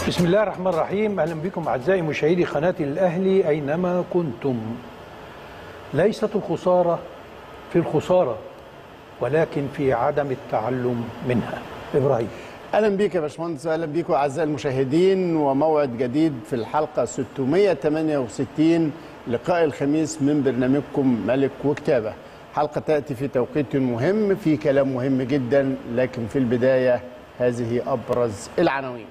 بسم الله الرحمن الرحيم. أهلا بكم أعزائي مشاهدي قناة الأهلي أينما كنتم. ليست الخسارة في الخسارة ولكن في عدم التعلم منها. إبراهيم، اهلا بيك يا باشمهندس، اهلا بيكم اعزائي المشاهدين، وموعد جديد في الحلقه 668 لقاء الخميس من برنامجكم ملك وكتابه. حلقه تاتي في توقيت مهم، في كلام مهم جدا، لكن في البدايه هذه ابرز العناوين.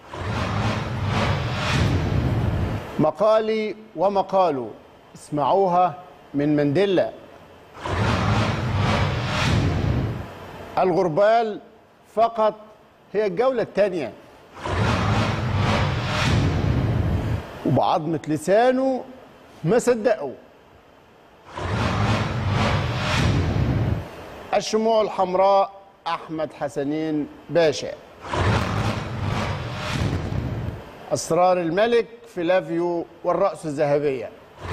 مقالي ومقاله، اسمعوها من منديلا. الغربال فقط هي الجولة الثانية، وبعظمة لسانه ما صدقوا. الشموع الحمراء أحمد حسنين باشا. أسرار الملك فلافيو والرأس الذهبية.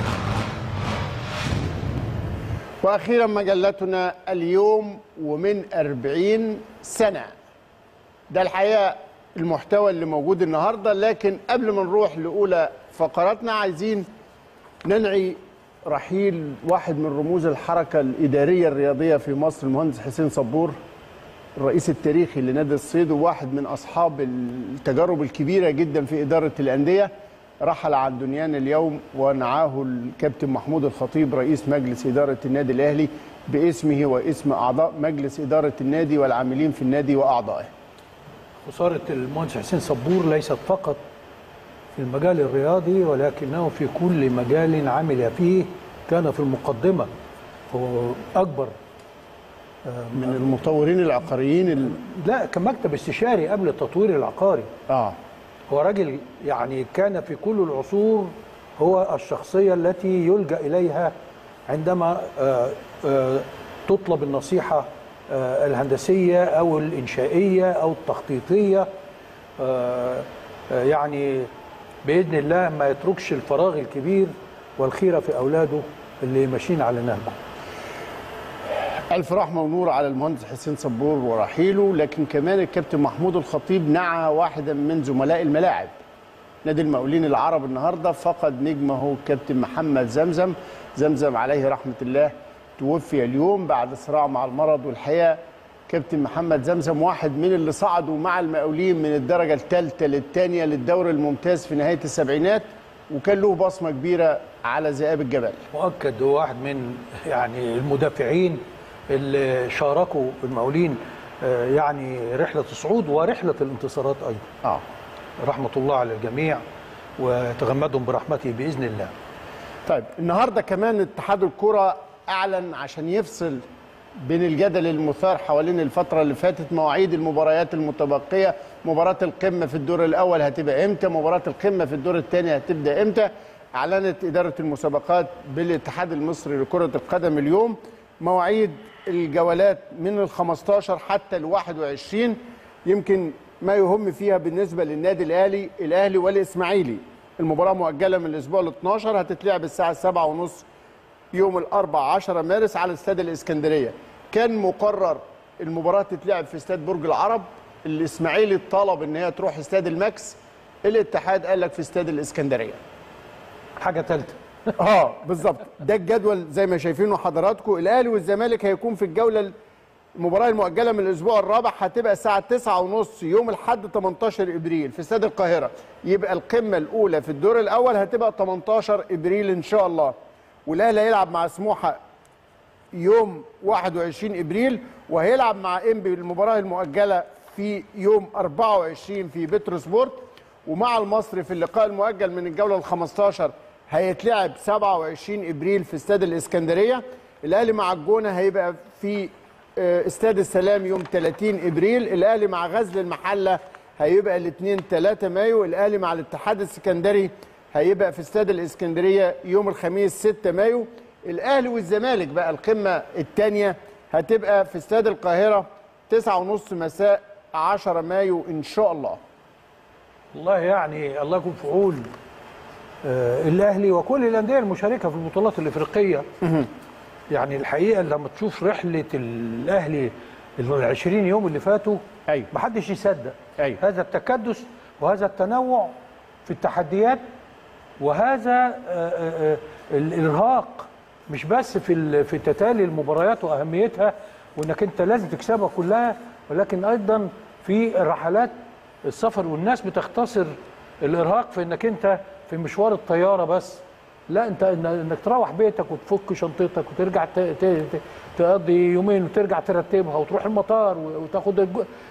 وأخيرا مجلتنا اليوم ومن 40 سنة. ده الحقيقة المحتوى اللي موجود النهاردة، لكن قبل ما نروح لأولى فقراتنا عايزين ننعي رحيل واحد من رموز الحركة الإدارية الرياضية في مصر، المهندس حسين صبور، الرئيس التاريخي لنادي الصيد، وواحد من أصحاب التجارب الكبيرة جدا في إدارة الأندية. رحل عن دنيانا اليوم ونعاه الكابتن محمود الخطيب رئيس مجلس إدارة النادي الأهلي باسمه واسم أعضاء مجلس إدارة النادي والعاملين في النادي وأعضائه. خسارة المهندس حسين صبور ليست فقط في المجال الرياضي ولكنه في كل مجال عمل فيه. كان في المقدمة، هو أكبر من المطورين العقاريين لا، كمكتب استشاري قبل التطوير العقاري. هو راجل يعني كان في كل العصور هو الشخصية التي يلجأ إليها عندما تطلب النصيحة الهندسية أو الإنشائية أو التخطيطية. يعني بإذن الله ما يتركش الفراغ الكبير والخيرة في أولاده اللي ماشيين على نهجه. ألف رحمة ونور على المهندس حسين صبور ورحيله. لكن كمان الكابتن محمود الخطيب نعى واحدا من زملاء الملاعب. نادي المقاولين العرب النهارده فقد نجمه الكابتن محمد زمزم عليه رحمة الله، توفي اليوم بعد صراع مع المرض. والحقيقة كابتن محمد زمزم واحد من اللي صعدوا مع المقاولين من الدرجة الثالثة للثانية للدوري الممتاز في نهاية السبعينات، وكان له بصمة كبيرة على ذئاب الجبل. مؤكد هو واحد من يعني المدافعين اللي شاركوا المقاولين يعني رحلة الصعود ورحلة الانتصارات أيضا. رحمة الله على الجميع وتغمدهم برحمته بإذن الله. طيب النهاردة كمان اتحاد الكرة أعلن عشان يفصل بين الجدل المثار حوالين الفترة اللي فاتت مواعيد المباريات المتبقية. مباراة القمة في الدور الأول هتبقى إمتى؟ مباراة القمة في الدور الثاني هتبدأ إمتى؟ أعلنت إدارة المسابقات بالاتحاد المصري لكرة القدم اليوم مواعيد الجولات من ال15 حتى ال21. يمكن ما يهم فيها بالنسبة للنادي الأهلي والإسماعيلي، المباراة مؤجلة من الأسبوع ال12، هتتلعب الساعة 7:30 يوم الأربعاء 10 مارس على استاد الإسكندرية. كان مقرر المباراة تتلعب في استاد برج العرب، الإسماعيلي طلب إن هي تروح استاد الماكس، الاتحاد قال لك في استاد الإسكندرية. حاجة ثالثة. بالظبط، ده الجدول زي ما شايفينه حضراتكم. الأهلي والزمالك هيكون في الجولة المباراة المؤجلة من الأسبوع الرابع، هتبقى الساعة 9:30 يوم الأحد 18 إبريل في استاد القاهرة. يبقى القمة الأولى في الدور الأول هتبقى 18 إبريل إن شاء الله. والأهلي هيلعب مع سموحة يوم 21 إبريل، وهيلعب مع إنبي المباراة المؤجلة في يوم 24 في بتروسبورت، ومع المصري في اللقاء المؤجل من الجولة ال15 هيتلعب 27 إبريل في استاد الإسكندرية. الأهلي مع الجونة هيبقى في استاد السلام يوم 30 إبريل. الأهلي مع غزل المحلة هيبقى الاثنين 3 مايو. الأهلي مع الاتحاد السكندري هيبقى في استاد الإسكندرية يوم الخميس 6 مايو. الأهلي والزمالك بقى القمة الثانية هتبقى في استاد القاهرة 9:30 مساء 10 مايو إن شاء الله. والله يعني الله يكون في عون الأهلي وكل الأندية المشاركة في البطولات الإفريقية. يعني الحقيقة لما تشوف رحلة الأهلي ال20 يوم اللي فاتوا، أيوة. محدش يصدق. أيوة. هذا التكدس وهذا التنوع في التحديات وهذا الارهاق، مش بس في تتالي المباريات واهميتها وانك انت لازم تكسبها كلها، ولكن ايضا في رحلات السفر، والناس بتختصر الارهاق في انك انت في مشوار الطياره بس. لا، انت انك تروح بيتك وتفك شنطتك وترجع تقضي يومين وترجع ترتبها وتروح المطار وتاخد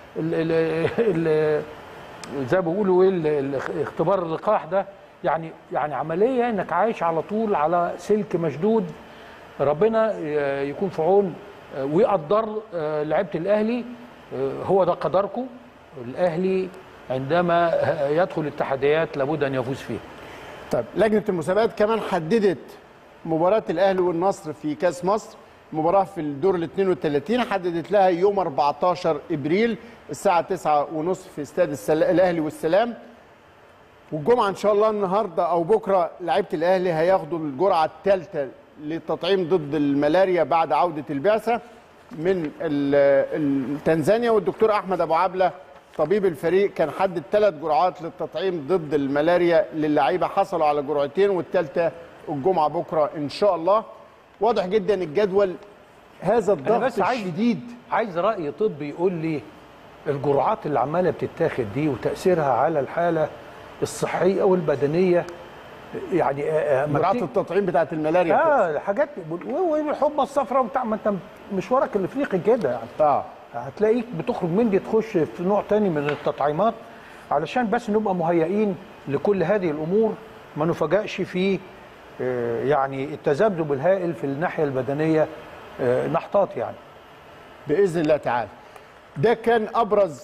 زي ما بيقولوا ايه اختبار اللقاح ده. يعني عمليه انك عايش على طول على سلك مشدود. ربنا يكون في عون ويقدر لعيبه الاهلي. هو ده قدركم. الاهلي عندما يدخل التحديات لابد ان يفوز فيها. طيب، لجنه المسابقات كمان حددت مباراه الاهلي والنصر في كاس مصر، مباراه في الدور ال 32 حددت لها يوم 14 ابريل الساعه 9:30 في استاد الاهلي والسلام. والجمعه ان شاء الله النهارده او بكره لعيبه الاهلي هياخدوا الجرعه الثالثه للتطعيم ضد الملاريا بعد عوده البعثه من تنزانيا. والدكتور احمد ابو عبله طبيب الفريق كان حدد 3 جرعات للتطعيم ضد الملاريا للعيبه، حصلوا على جرعتين والثالثه الجمعه بكره ان شاء الله. واضح جدا الجدول. هذا الضغط الشديد. عايز راي طبي يقول لي الجرعات اللي عماله بتتاخد دي وتاثيرها على الحاله الصحيه والبدنيه، يعني جرعات التطعيم بتاعت الملاريا حاجات والحمى الصفراء وبتاع. ما انت مشوارك الافريقي كده يعني هتلاقيك بتخرج من دي تخش في نوع تاني من التطعيمات، علشان بس نبقى مهيئين لكل هذه الامور، ما نفاجئش في يعني التذبذب الهائل في الناحيه البدنيه نحتاط يعني باذن الله تعالى. ده كان ابرز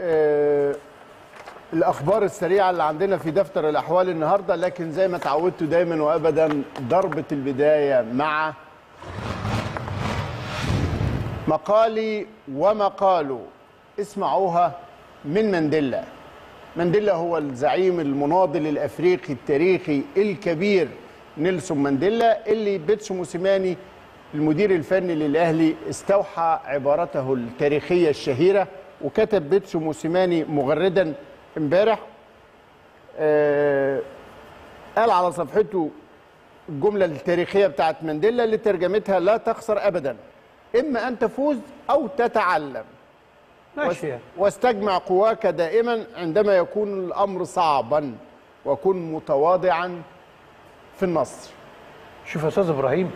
الاخبار السريعه اللي عندنا في دفتر الاحوال النهارده. لكن زي ما تعودتوا دايما وابدا ضربه البدايه مع مقالي ومقاله، اسمعوها من مانديلا. مانديلا هو الزعيم المناضل الافريقي التاريخي الكبير نيلسون مانديلا، اللي بيتسو موسيماني المدير الفني للاهلي استوحى عبارته التاريخيه الشهيره. وكتب بيتسو موسيماني مغردا امبارح قال على صفحته الجمله التاريخيه بتاعت مانديلا اللي ترجمتها: لا تخسر ابدا، اما ان تفوز او تتعلم، واستجمع قواك دائما عندما يكون الامر صعبا، وكن متواضعا في النصر. شوف يا استاذ ابراهيم،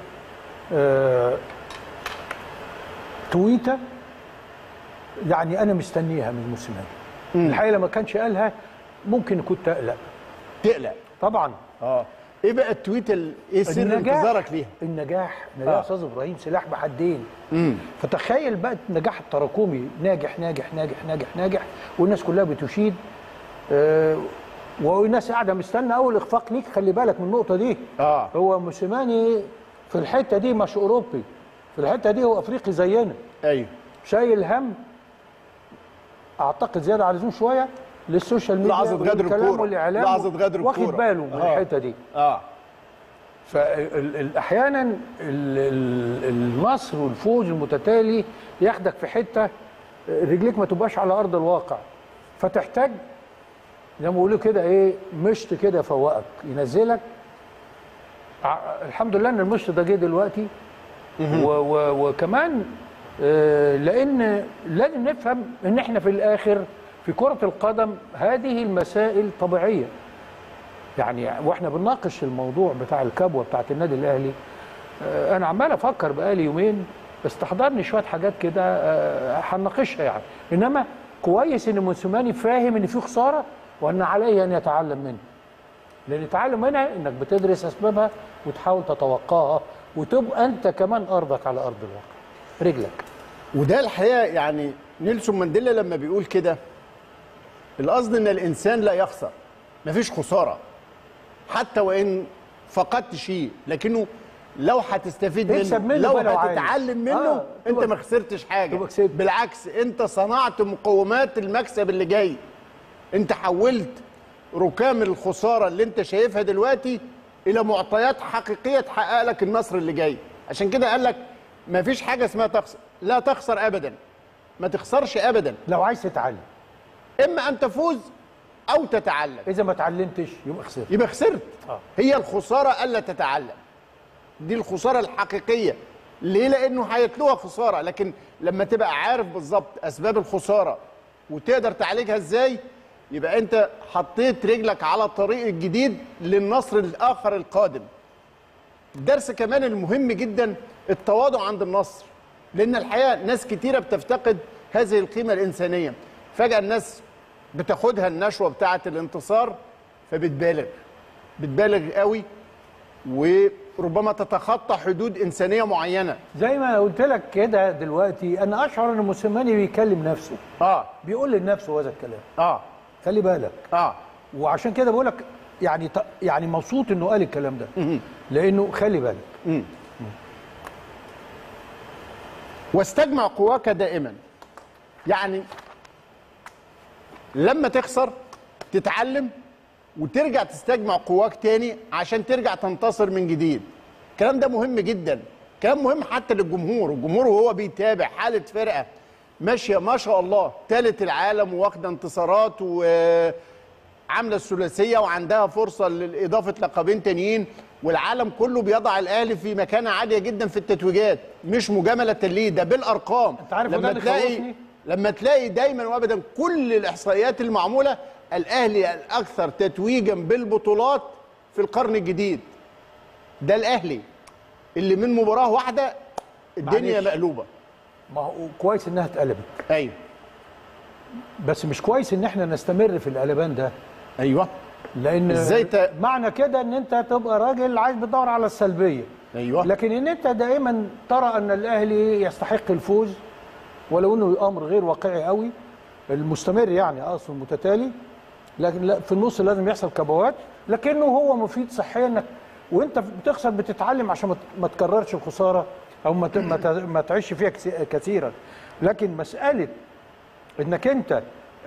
تويته يعني انا مستنيها من موسيماني. الحقيقه لما كانش قالها ممكن كنت تقلق طبعا. ايه بقى التويته ايه سر انتظارك ليها؟ النجاح يا استاذ ابراهيم سلاح بحدين. فتخيل بقى النجاح التراكمي، ناجح ناجح ناجح ناجح ناجح، والناس كلها بتشيد، والناس قاعده مستنى اول اخفاق ليك. خلي بالك من النقطه دي. هو موسيماني في الحته دي مش اوروبي، في الحته دي هو افريقي زينا. ايوه، شايل هم اعتقد زياده على اللزوم شويه للسوشيال ميديا والكلام والاعلام، لحظه غدر الكوره، واخد باله من الحته دي. فاحيانا النصر والفوز المتتالي ياخدك في حته رجليك ما تبقاش على ارض الواقع، فتحتاج زي ما بيقولوا كده ايه، مشط كده يفوقك ينزلك. الحمد لله ان المشط ده جه دلوقتي. وكمان لان لازم نفهم ان احنا في الاخر في كرة القدم هذه المسائل طبيعية. يعني واحنا بنناقش الموضوع بتاع الكبوة بتاعت النادي الاهلي، انا عمال افكر بقالي يومين، استحضرني شوية حاجات كده هنناقشها يعني. انما كويس ان موسيماني فاهم ان في خسارة وان عليه ان يتعلم منها. لان يتعلم منها انك بتدرس اسبابها وتحاول تتوقعها، وتبقى انت كمان ارضك على ارض الواقع رجلك. وده الحقيقة يعني نيلسون مانديلا لما بيقول كده القصد ان الانسان لا يخسر، مفيش خساره حتى وان فقدت شيء، لكنه لو هتستفيد منه لو هتتعلم منه انت ما خسرتش حاجه، بالعكس انت صنعت مقومات المكسب اللي جاي. انت حولت ركام الخساره اللي انت شايفها دلوقتي الى معطيات حقيقيه تحقق لك النصر اللي جاي. عشان كده قال لك مفيش حاجه اسمها تخسر، لا تخسر ابدا، ما تخسرش ابدا لو عايز تتعلم. اما ان تفوز او تتعلم. اذا ما اتعلمتش يبقى خسرت. هي الخساره الا تتعلم، دي الخساره الحقيقيه. ليه؟ لانه هيتلوها خساره، لكن لما تبقى عارف بالظبط اسباب الخساره وتقدر تعالجها ازاي، يبقى انت حطيت رجلك على الطريق الجديد للنصر الاخر القادم. الدرس كمان المهم جدا التواضع عند النصر، لان الحقيقه ناس كتيره بتفتقد هذه القيمه الانسانيه. فجاه الناس بتاخدها النشوه بتاعه الانتصار بتبالغ قوي، وربما تتخطى حدود انسانيه معينه. زي ما قلت لك كده دلوقتي، انا اشعر ان موسيماني بيكلم نفسه. بيقول لنفسه هذا الكلام. خلي بالك. وعشان كده بقول لك يعني مبسوط انه قال الكلام ده. لانه خلي بالك. واستجمع قواك دائما. يعني لما تخسر تتعلم وترجع تستجمع قواك تاني عشان ترجع تنتصر من جديد. الكلام ده مهم جدا، كلام مهم حتى للجمهور. الجمهور وهو بيتابع حالة فرقة ماشية ما شاء الله ثالث العالم واخدة انتصارات وعاملة الثلاثية وعندها فرصة لإضافة لقبين تانيين، والعالم كله بيضع الأهلي في مكانة عالية جدا في التتويجات، مش مجاملة ليه، ده بالأرقام. انت عارف لما تلاقي دايما وابدا كل الإحصائيات المعمولة الأهلي الأكثر تتويجا بالبطولات في القرن الجديد. ده الأهلي اللي من مباراة واحدة الدنيا مقلوبة. ما هو كويس إنها اتقلبت. أيوه. بس مش كويس إن إحنا نستمر في القلبان ده. أيوه. لأن معنى كده إن أنت تبقى راجل عايز بتدور على السلبية. أيوه. لكن إن أنت دائما ترى أن الأهلي يستحق الفوز، ولو إنه أمر غير واقعي قوي المستمر، يعني أصلا متتالي، لكن لا في النص لازم يحصل كبوات، لكنه هو مفيد صحيا انك وانت بتخسر بتتعلم عشان ما تكررش الخساره او ما تعيش فيها كثيرا. لكن مساله انك انت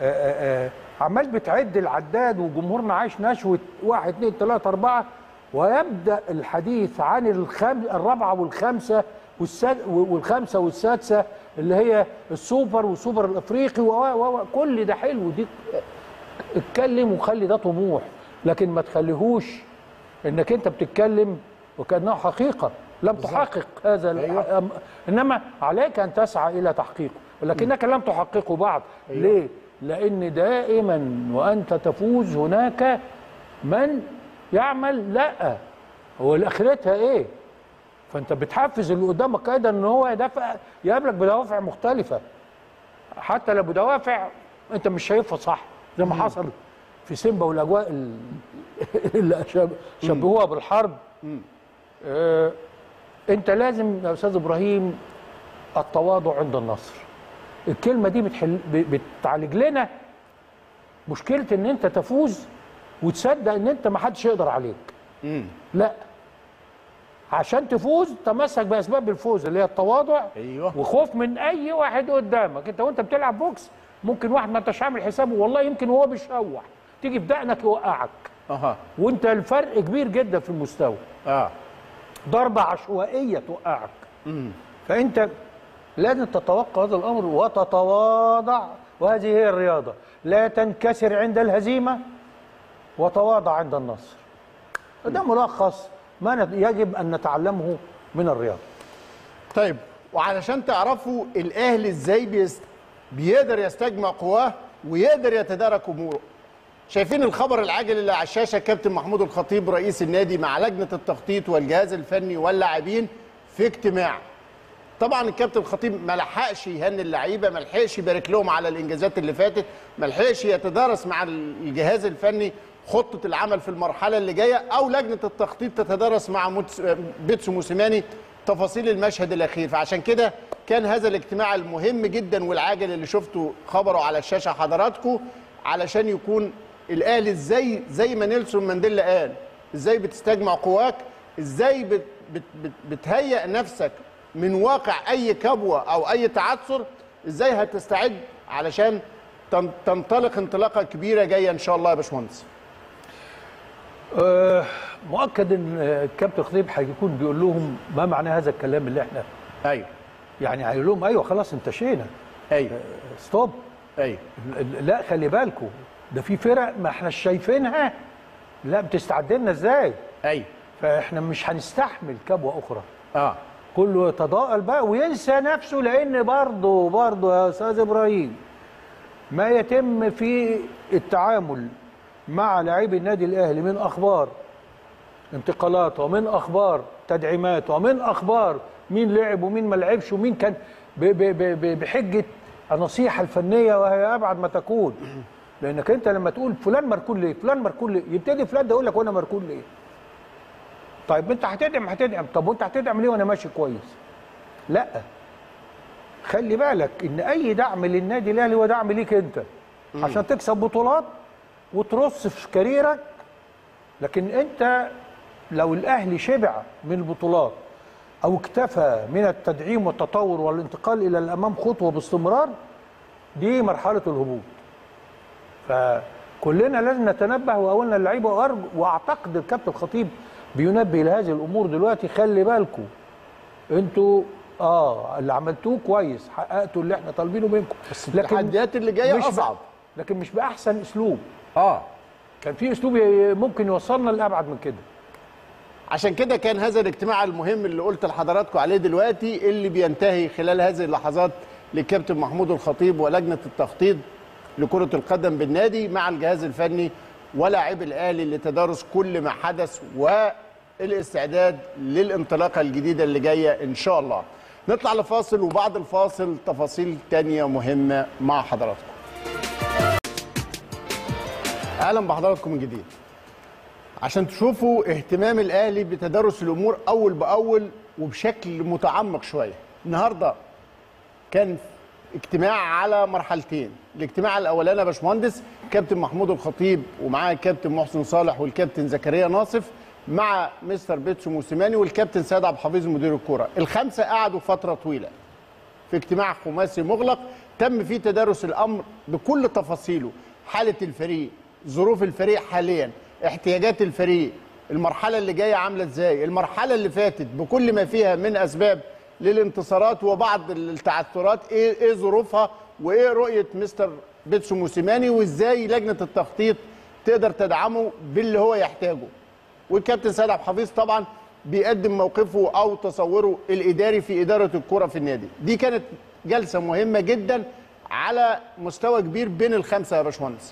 عمال بتعد العداد وجمهورنا عايش نشوه 1 2 3 4، ويبدا الحديث عن الرابعه والخامسه والخامسه والسادسه اللي هي السوبر والسوبر الافريقي كل ده حلو. دي اتكلم وخلي ده طموح، لكن ما تخليهوش انك انت بتتكلم وكانه حقيقه لم تحقق هذا. أيوة. انما عليك ان تسعى الى تحقيقه، ولكنك لم تحققه بعد. أيوة. ليه؟ لان دائما وانت تفوز هناك من يعمل لا هو اخرتها ايه، فانت بتحفز اللي قدامك ايضا ان هو يقابلك بدوافع مختلفه، حتى لو بدوافع انت مش شايفها صح، زي ما حصل في سيمبا والاجواء اللي شبهوها بالحرب. انت لازم يا استاذ ابراهيم التواضع عند النصر. الكلمه دي بتعالج لنا مشكله ان انت تفوز وتصدق ان انت ما حدش يقدر عليك. لا، عشان تفوز تمسك باسباب الفوز اللي هي التواضع. أيوة. وخوف من اي واحد قدامك. انت وانت بتلعب بوكس ممكن واحد ما انتش عامل حسابه، والله يمكن هو بيشوح تيجي في دقنك يوقعك. وانت الفرق كبير جدا في المستوى. ضربه عشوائيه توقعك. فانت لازم تتوقع هذا الامر وتتواضع، وهذه هي الرياضه. لا تنكسر عند الهزيمه وتواضع عند النصر. ده ملخص ما يجب ان نتعلمه من الرياضه. طيب، وعلشان تعرفوا الاهلي ازاي بيقدر يستجمع قواه ويقدر يتدارك اموره، شايفين الخبر العاجل اللي على الشاشه؟ كابتن محمود الخطيب رئيس النادي مع لجنه التخطيط والجهاز الفني واللاعبين في اجتماع. طبعا الكابتن الخطيب ما لحقش يهني اللعيبه، ما لحقش يبارك لهم على الانجازات اللي فاتت، ما لحقش يتدارس مع الجهاز الفني خطه العمل في المرحله اللي جايه، او لجنه التخطيط تتدارس مع بيتسو موسيماني تفاصيل المشهد الاخير. فعشان كده كان هذا الاجتماع المهم جدا والعاجل اللي شفتوا خبره على الشاشه حضراتكم، علشان يكون الاهلي زي ما نيلسون مانديلا قال، ازاي بتستجمع قواك، ازاي بتهيئ نفسك من واقع اي كبوه او اي تعثر، ازاي هتستعد علشان تنطلق انطلاقه كبيره جايه ان شاء الله يا باشمهندس. مؤكد ان الكابتن خطيب هيكون بيقول لهم ما معنى هذا الكلام اللي احنا. ايوه. يعني هيقول لهم ايوه خلاص انتشينا. ايوه. ستوب. ايوه. لا خلي بالكم، ده في فرق ما احنا شايفينها، لا بتستعد لنا ازاي؟ ايوه. فاحنا مش هنستحمل كبوه اخرى. كله يتضاءل بقى وينسى نفسه، لان برضه يا استاذ ابراهيم ما يتم في التعامل مع لاعبي النادي الاهلي من اخبار انتقالات ومن اخبار تدعيمات ومن اخبار مين لعب ومين ما لعبش ومين كان بحجه النصيحه الفنيه، وهي ابعد ما تكون. لانك انت لما تقول فلان مركون ليه؟ فلان مركون ليه؟ يبتدي فلان ده يقول لك وانا مركون ليه؟ طيب انت هتدعم، طب وانت هتدعم ليه وانا ماشي كويس؟ لا، خلي بالك ان اي دعم للنادي الاهلي هو دعم ليك انت عشان تكسب بطولات وترص في كاريرك. لكن انت لو الاهلي شبع من البطولات او اكتفى من التدعيم والتطور والانتقال الى الامام خطوه باستمرار، دي مرحله الهبوط. فكلنا لازم نتنبه، واولنا اللعيبه واعتقد الكابتن الخطيب بينبه لهذه الامور دلوقتي. خلي بالكم انتوا اللي عملتوه كويس، حققتوا اللي احنا طالبينه منكم، بس التحديات اللي جايه اصعب، لكن مش باحسن اسلوب. كان في اسلوب ممكن يوصلنا لابعد من كده. عشان كده كان هذا الاجتماع المهم اللي قلت لحضراتكم عليه دلوقتي، اللي بينتهي خلال هذه اللحظات للكابتن محمود الخطيب ولجنه التخطيط لكره القدم بالنادي مع الجهاز الفني ولاعبي الاهلي لتدارس كل ما حدث والاستعداد للانطلاقه الجديده اللي جايه ان شاء الله. نطلع لفاصل، وبعد الفاصل تفاصيل تانية مهمه مع حضراتكم. اهلا بحضراتكم من جديد عشان تشوفوا اهتمام الاهلي بتدرس الامور اول باول وبشكل متعمق شويه. النهارده كان اجتماع على مرحلتين. الاجتماع الاولاني يا باشمهندس كابتن محمود الخطيب ومعاه الكابتن محسن صالح والكابتن زكريا ناصف مع مستر بيتسو موسيماني والكابتن سيد عبد الحفيظ مدير الكوره. الخمسه قعدوا فتره طويله في اجتماع خماسي مغلق تم فيه تدارس الامر بكل تفاصيله، حاله الفريق، ظروف الفريق حاليا، احتياجات الفريق، المرحله اللي جايه عامله ازاي، المرحله اللي فاتت بكل ما فيها من اسباب للانتصارات وبعض التعثرات ايه ظروفها، وايه رؤيه مستر بيتسو موسيماني، وازاي لجنه التخطيط تقدر تدعمه باللي هو يحتاجه. والكابتن سيد عبد الحفيظ طبعا بيقدم موقفه او تصوره الاداري في اداره الكره في النادي. دي كانت جلسه مهمه جدا على مستوى كبير بين الخمسه يا باشمهندس.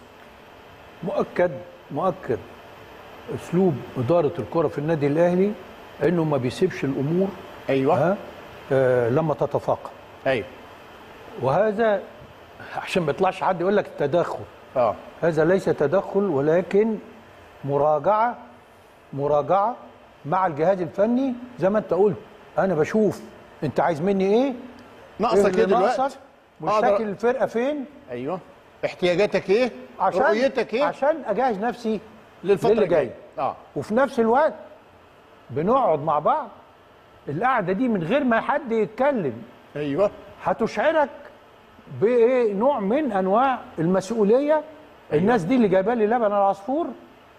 مؤكد اسلوب اداره الكره في النادي الاهلي انه ما بيسيبش الامور لما تتفاقم. وهذا عشان ما يطلعش حد يقول لك تدخل. هذا ليس تدخل، ولكن مراجعه مع الجهاز الفني. زي ما انت قلت، انا بشوف انت عايز مني ايه، ناقصك ايه دلوقتي، مشاكل الفرقه فين، احتياجاتك ايه، رؤيتك ايه، عشان اجهز نفسي للفتره اللي جايه. وفي نفس الوقت بنقعد مع بعض. القعده دي من غير ما حد يتكلم هتشعرك بايه، نوع من انواع المسؤوليه. الناس دي اللي جايبه لي لبن العصفور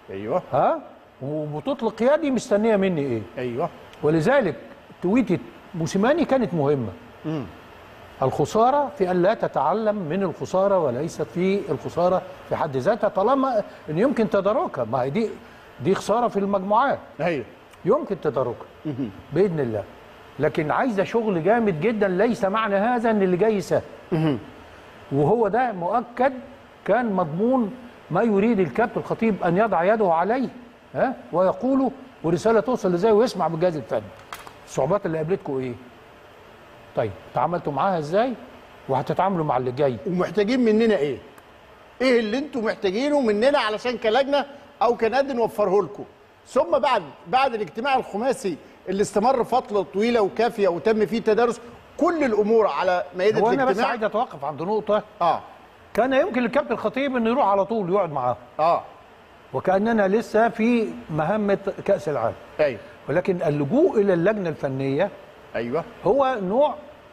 وبتطلق يدي مستنيه مني ايه. ولذلك تويته موسيماني كانت مهمه. الخساره في ان لا تتعلم من الخساره، وليست في الخساره في حد ذاتها، طالما ان يمكن تداركها. ما هي دي خساره في المجموعات يمكن تداركها باذن الله. لكن عايزه شغل جامد جدا. ليس معنى هذا ان اللي جاي سهل. وهو ده مؤكد كان مضمون ما يريد الكابتن الخطيب ان يضع يده عليه ويقوله، ورساله توصل ازاي ويسمع بالجهاز الفني. الصعوبات اللي قابلتكم ايه؟ طيب تعاملتوا معاها ازاي؟ وهتتعاملوا مع اللي جاي؟ ومحتاجين مننا ايه؟ ايه اللي انتم محتاجينه مننا علشان كلجنه او كنادي نوفره لكم؟ ثم بعد الاجتماع الخماسي اللي استمر فتره طويله وكافيه وتم فيه تدارس كل الامور على مائده الاجتماع. وانا بس عايز اتوقف عند نقطه. كان يمكن للكابتن الخطيب انه يروح على طول يقعد معاه. وكاننا لسه في مهمه كاس العالم. ولكن اللجوء الى اللجنه الفنيه هو نوع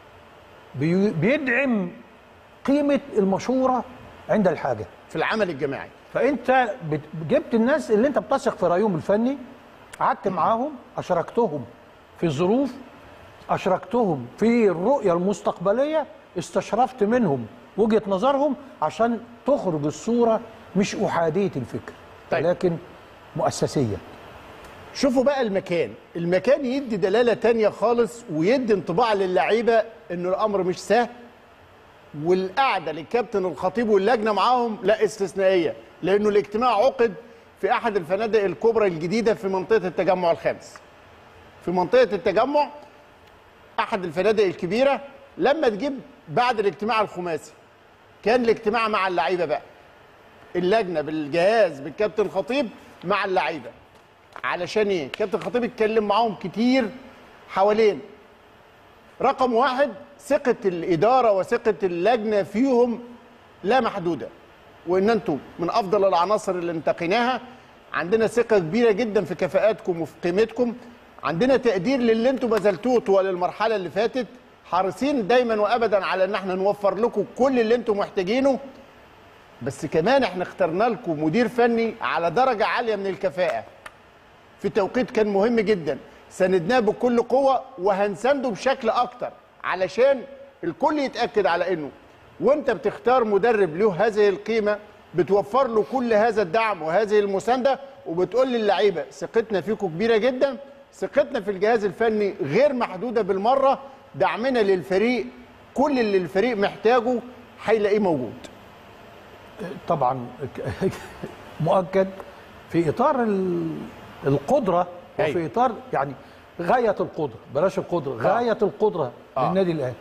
بيدعم قيمه المشوره عند الحاجه في العمل الجماعي. فانت جبت الناس اللي انت بتثق في رايهم الفني، قعدت معاهم، اشركتهم في الظروف، اشركتهم في الرؤيه المستقبليه، استشرفت منهم وجهه نظرهم عشان تخرج الصوره مش احاديه الفكر. طيب. لكن مؤسسيه. شوفوا بقى المكان يدي دلاله تانية خالص، ويدي انطباع للعيبه انه الامر مش سهل. والقعده للكابتن الخطيب واللجنه معاهم لا استثنائيه، لانه الاجتماع عقد في احد الفنادق الكبرى الجديده في منطقه التجمع الخامس. في منطقه التجمع احد الفنادق الكبيره. لما تجيب بعد الاجتماع الخماسي كان الاجتماع مع اللعيبه بقى، اللجنه بالجهاز بالكابتن الخطيب مع اللعيبه. علشان ايه؟ الكابتن الخطيب اتكلم معاهم كتير حوالين رقم واحد، ثقه الاداره وثقه اللجنه فيهم لا محدوده، وان انتم من افضل العناصر اللي انتقيناها، عندنا ثقه كبيره جدا في كفاءاتكم وفي قيمتكم، عندنا تقدير للي انتم بذلتوه طوال المرحله اللي فاتت، حريصين دايما وابدا على ان احنا نوفر لكم كل اللي انتم محتاجينه. بس كمان احنا اخترنا لكم مدير فني على درجه عاليه من الكفاءه في توقيت كان مهم جدا، ساندناه بكل قوه وهنسنده بشكل اكتر علشان الكل يتاكد على انه وانت بتختار مدرب له هذه القيمه بتوفر له كل هذا الدعم وهذه المسانده، وبتقول للعيبه ثقتنا فيكم كبيره جدا، ثقتنا في الجهاز الفني غير محدوده بالمره، دعمنا للفريق كل اللي الفريق محتاجه هيلاقيه موجود. طبعا مؤكد في اطار القدره وفي اطار يعني غايه القدره، بلاش القدره، غايه القدره للنادي الاهلي.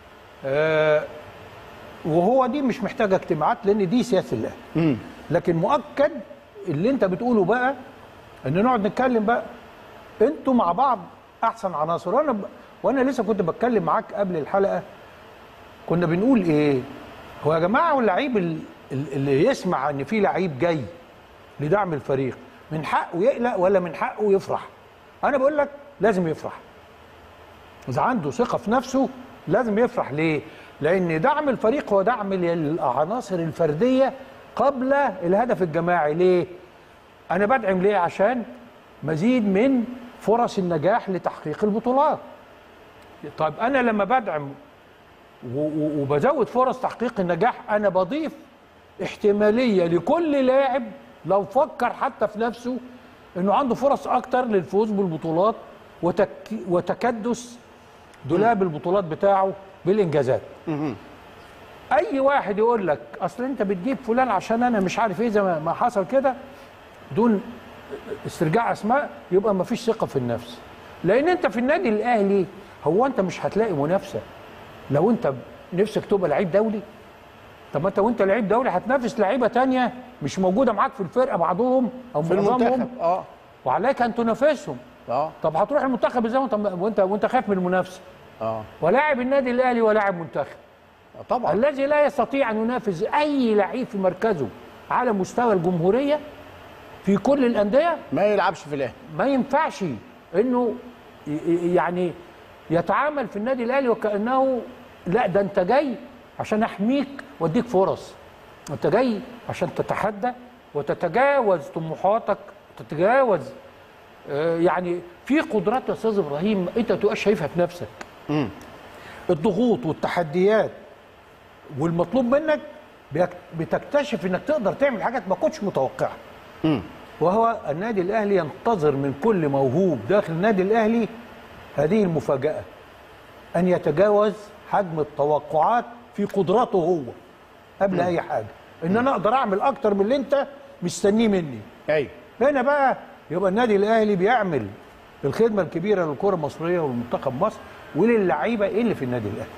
وهو دي مش محتاجه اجتماعات لان دي سياسه الاهلي. لكن مؤكد اللي انت بتقوله بقى ان نقعد نتكلم بقى انتوا مع بعض احسن عناصر. وانا لسه كنت بتكلم معاك قبل الحلقه، كنا بنقول ايه؟ هو يا جماعه واللعيب اللي يسمع ان في لعيب جاي لدعم الفريق من حقه يقلق ولا من حقه يفرح؟ انا بقول لك لازم يفرح. اذا عنده ثقه في نفسه لازم يفرح. ليه؟ لان دعم الفريق هو دعم العناصر الفرديه قبل الهدف الجماعي. ليه؟ انا بدعم ليه؟ عشان مزيد من فرص النجاح لتحقيق البطولات. طيب انا لما بدعم وبزود فرص تحقيق النجاح، انا بضيف احتماليه لكل لاعب لو فكر حتى في نفسه انه عنده فرص اكتر للفوز بالبطولات وتكدس دولاب البطولات بتاعه بالانجازات. اي واحد يقول لك اصل انت بتجيب فلان عشان انا مش عارف ايه زي ما حصل كده دون استرجاع اسماء، يبقى ما فيش ثقه في النفس. لان انت في النادي الاهلي هو انت مش هتلاقي منافسه لو انت نفسك تبقى لعيب دولي. طب انت وانت لعيب دولي هتنافس لعيبه تانية مش موجوده معاك في الفرقه، بعضهم او في المنتخب وعليك ان تنافسهم. طب هتروح المنتخب ازاي وانت خايف من المنافسه؟ ولاعب النادي الاهلي ولاعب منتخب طبعا الذي لا يستطيع ان ينافس اي لعيب في مركزه على مستوى الجمهوريه في كل الانديه ما يلعبش في الاهلي. ما ينفعش انه يعني يتعامل في النادي الاهلي وكانه لا ده انت جاي عشان احميك واديك فرص، انت جاي عشان تتحدى وتتجاوز طموحاتك، تتجاوز يعني في قدرات يا استاذ ابراهيم انت تبقى شايفها في نفسك. الضغوط والتحديات والمطلوب منك بتكتشف انك تقدر تعمل حاجات ما كنتش متوقعها. وهو النادي الاهلي ينتظر من كل موهوب داخل النادي الاهلي هذه المفاجاه، ان يتجاوز حجم التوقعات في قدراته هو قبل اي حاجه، ان انا اقدر اعمل اكتر من اللي انت مستنيه مني. هنا بقى يبقى النادي الاهلي بيعمل الخدمه الكبيره للكره المصريه والمنتخب مصر وللعيبه اللي في النادي الاهلي.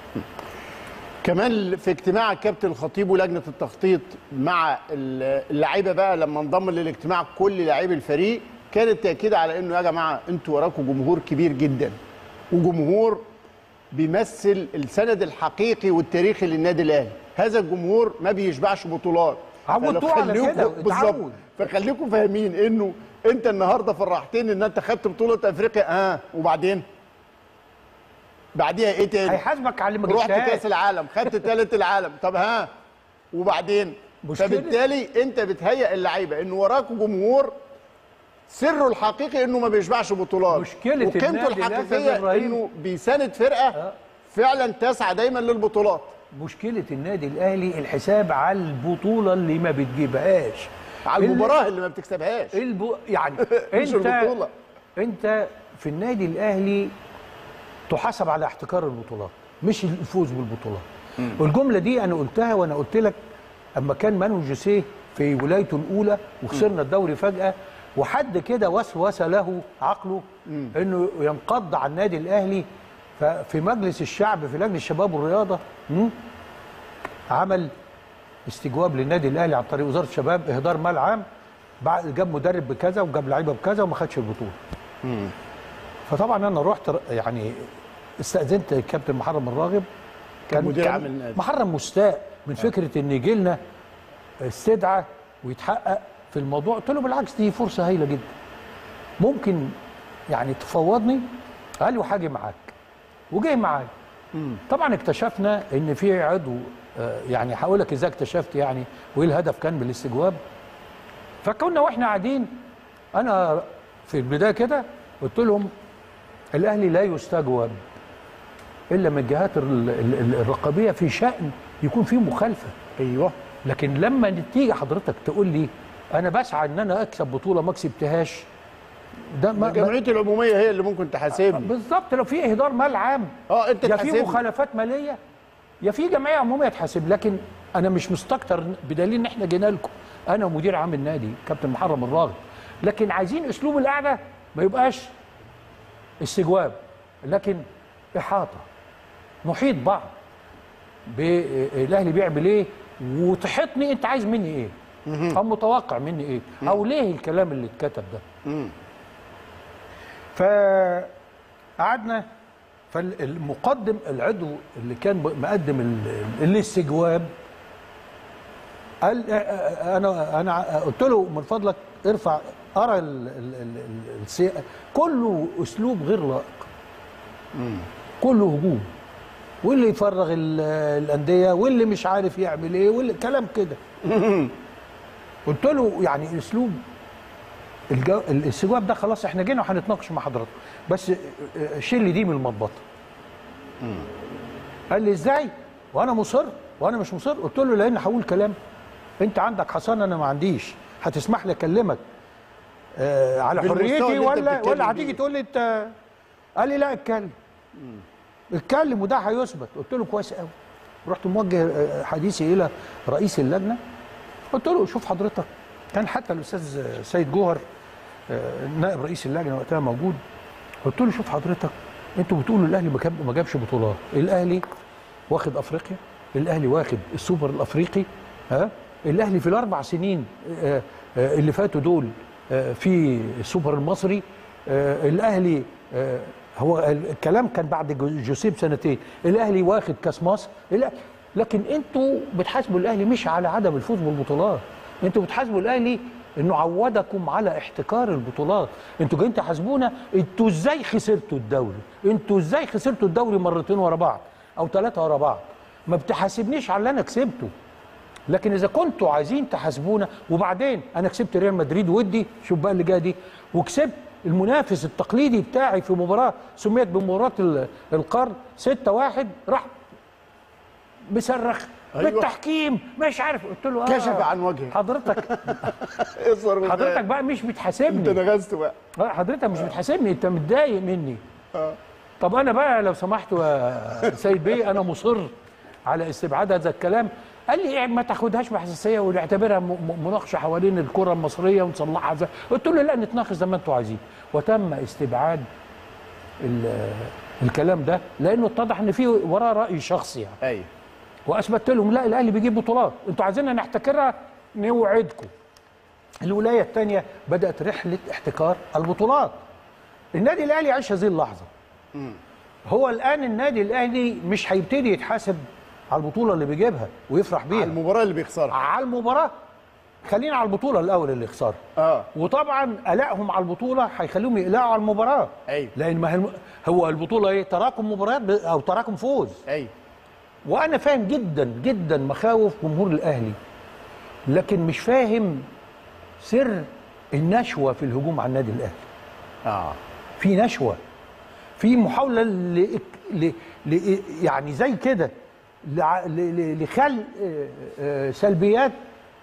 كمان في اجتماع الكابتن الخطيب ولجنه التخطيط مع اللعيبه بقى لما انضم للاجتماع كل لاعبي الفريق، كان التاكيد على انه يا جماعه انتوا وراكم جمهور كبير جدا، وجمهور بيمثل السند الحقيقي والتاريخي للنادي الاهلي. هذا الجمهور ما بيشبعش بطولات، عودتوه على كده بالظبط. فخليكم فاهمين انه انت النهارده فرحتني ان انت خدت بطوله افريقيا، وبعدين بعديها ايه تاني؟ هيحاسبك على اللي ما رحت كاس العالم، خدت ثالث العالم، طب وبعدين؟ فبالتالي انت بتهيئ اللعيبه انه وراكوا جمهور سره الحقيقي انه ما بيشبعش بطولات، مشكله وقيمته الحقيقيه انه بيساند فرقه فعلا تسعى دايما للبطولات. مشكله النادي الاهلي الحساب على البطوله اللي ما بتجيبهاش، على المباراه اللي ما بتكسبهاش يعني انت في النادي الاهلي تحاسب على احتكار البطولات مش الفوز بالبطولات. والجمله دي انا قلتها، وانا قلت لك اما كان مانو جوسيه في ولايته الاولى وخسرنا الدوري فجاه، وحد كده وسوس له عقله انه ينقض على النادي الاهلي، ففي مجلس الشعب في لجنه الشباب والرياضه عمل استجواب للنادي الاهلي عن طريق وزاره الشباب، اهدار مال عام، جاب مدرب بكذا وجاب لعيبه بكذا وما خدش البطوله. فطبعا انا رحت يعني استاذنت الكابتن محرم الراغب، كان مدير عام النادي. محرم مستاء من فكره ان يجي لنا استدعاء ويتحقق في الموضوع. قلت له بالعكس دي فرصه هايله جدا، ممكن يعني تفوضني. قال لي وهاجي معاك، وجاي معايا. طبعا اكتشفنا ان في عضو، يعني هقول لك ازاي اكتشفت يعني وايه الهدف كان من الاستجواب. فكنا واحنا قاعدين انا في البدايه كده قلت لهم الاهلي لا يستجوب الا من الجهات الرقابيه في شأن يكون فيه مخالفه. ايوه. لكن لما تيجي حضرتك تقول لي انا بسعى ان انا اكسب بطوله ما كسبتهاش، ده الجمعيه العموميه هي اللي ممكن تحاسبني. بالظبط. لو في اهدار مال عام انت يا في مخالفات ماليه يا في جمعيه عموميه تحاسب. لكن انا مش مستكتر، بدليل ان احنا جينا لكم انا ومدير عام النادي كابتن محرم الراغب، لكن عايزين اسلوب القعده ما يبقاش استجواب، لكن احاطه، نحيط بعض بالاهلي بيعمل ايه، وتحيطني انت عايز مني ايه او متوقع مني ايه او ليه الكلام اللي اتكتب ده. فقعدنا، فالمقدم العضو اللي كان مقدم الاستجواب قال انا قلت له من فضلك ارفع ارى كله اسلوب غير لائق، كله هجوم، واللي يفرغ الانديه واللي مش عارف يعمل ايه واللي كلام كده. قلت له يعني اسلوب الاستجواب ده خلاص احنا جينا وهنتناقش مع حضرتك، بس شيل دي من المضبطه. قال لي ازاي وانا مصر وانا مش مصر؟ قلت له لان هقول كلام انت عندك حصانه انا ما عنديش، هتسمح لي اكلمك على حريتي ولا هتيجي تقول لي انت؟ قال لي لا اتكلم وده هيثبت. قلت له كويس قوي. رحت موجه حديثي الى رئيس اللجنه، قلت له شوف حضرتك، كان حتى الاستاذ سيد جوهر نائب رئيس اللجنه وقتها موجود. قلت له شوف حضرتك، انتوا بتقولوا الاهلي ما جابش بطولات، الاهلي واخد افريقيا، الاهلي واخد السوبر الافريقي، الاهلي في ال4 سنين اللي فاتوا دول في السوبر المصري، الاهلي هو الكلام كان بعد جوسيه بسنتين، الاهلي واخد كاس مصر. لكن انتوا بتحاسبوا الاهلي مش على عدم الفوز بالبطولات، انتوا بتحاسبوا الاهلي انه عودكم على احتكار البطولات. انتوا جايين تحاسبونا انتوا ازاي خسرتوا الدوري، انتوا ازاي خسرتوا الدوري مرتين ورا بعض او 3 ورا بعض. ما بتحاسبنيش على اللي انا كسبته. لكن اذا كنتوا عايزين تحاسبونا، وبعدين انا كسبت ريال مدريد ودي، شوف بقى اللي جايه دي، وكسبت المنافس التقليدي بتاعي في مباراه سميت بمباراه القرن 6-1، راح بيصرخ بالتحكيم مش عارف. قلت له كشف عن وجهه حضرتك بقى مش بتحاسبني، انت نغزت بقى. حضرتك مش بتحاسبني، انت متضايق مني. طب انا بقى لو سمحت يا سيد بيه انا مصر على استبعاد هذا الكلام. قال لي ما تاخدهاش بحساسيه ونعتبرها مناقشه حوالين الكره المصريه ونصلحها ازاي. قلت له لا، نتناقش زي ما انتوا عايزين. وتم استبعاد الكلام ده لانه اتضح ان في وراه راي شخصي يعني. ايوه. واثبت لهم لا، الاهلي بيجيب بطولات، انتوا عايزيننا نحتكرها نوعدكم. الولايه الثانيه بدات رحله احتكار البطولات. النادي الاهلي يعيش هذه اللحظه. هو الان النادي الاهلي مش هيبتدي يتحاسب على البطوله اللي بيجيبها ويفرح بيها، على المباراه اللي بيخسرها، على المباراه. خلينا على البطوله الاول اللي يخسرها. وطبعا قلقهم على البطوله هيخليهم يقلقوا على المباراه. ايوه. لان ما هو البطوله ايه؟ تراكم مباريات او تراكم فوز. ايوه. وانا فاهم جدا جدا مخاوف جمهور الاهلي، لكن مش فاهم سر النشوه في الهجوم على النادي الاهلي. في نشوه، في محاوله يعني زي كده لخلق سلبيات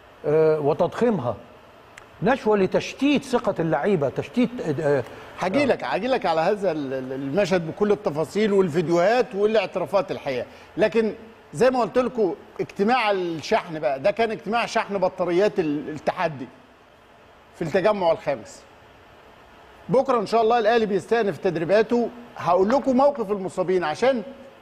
وتضخيمها، نشوه لتشتيت ثقه اللعيبه، تشتيت. هاجي لك على هذا المشهد بكل التفاصيل والفيديوهات والاعترافات الحقيقه. لكن زي ما قلت لكم اجتماع الشحن بقى ده كان اجتماع شحن بطاريات التحدي في التجمع الخامس. بكره ان شاء الله الاهلي بيستأنف تدريباته. هقول لكم موقف المصابين عشان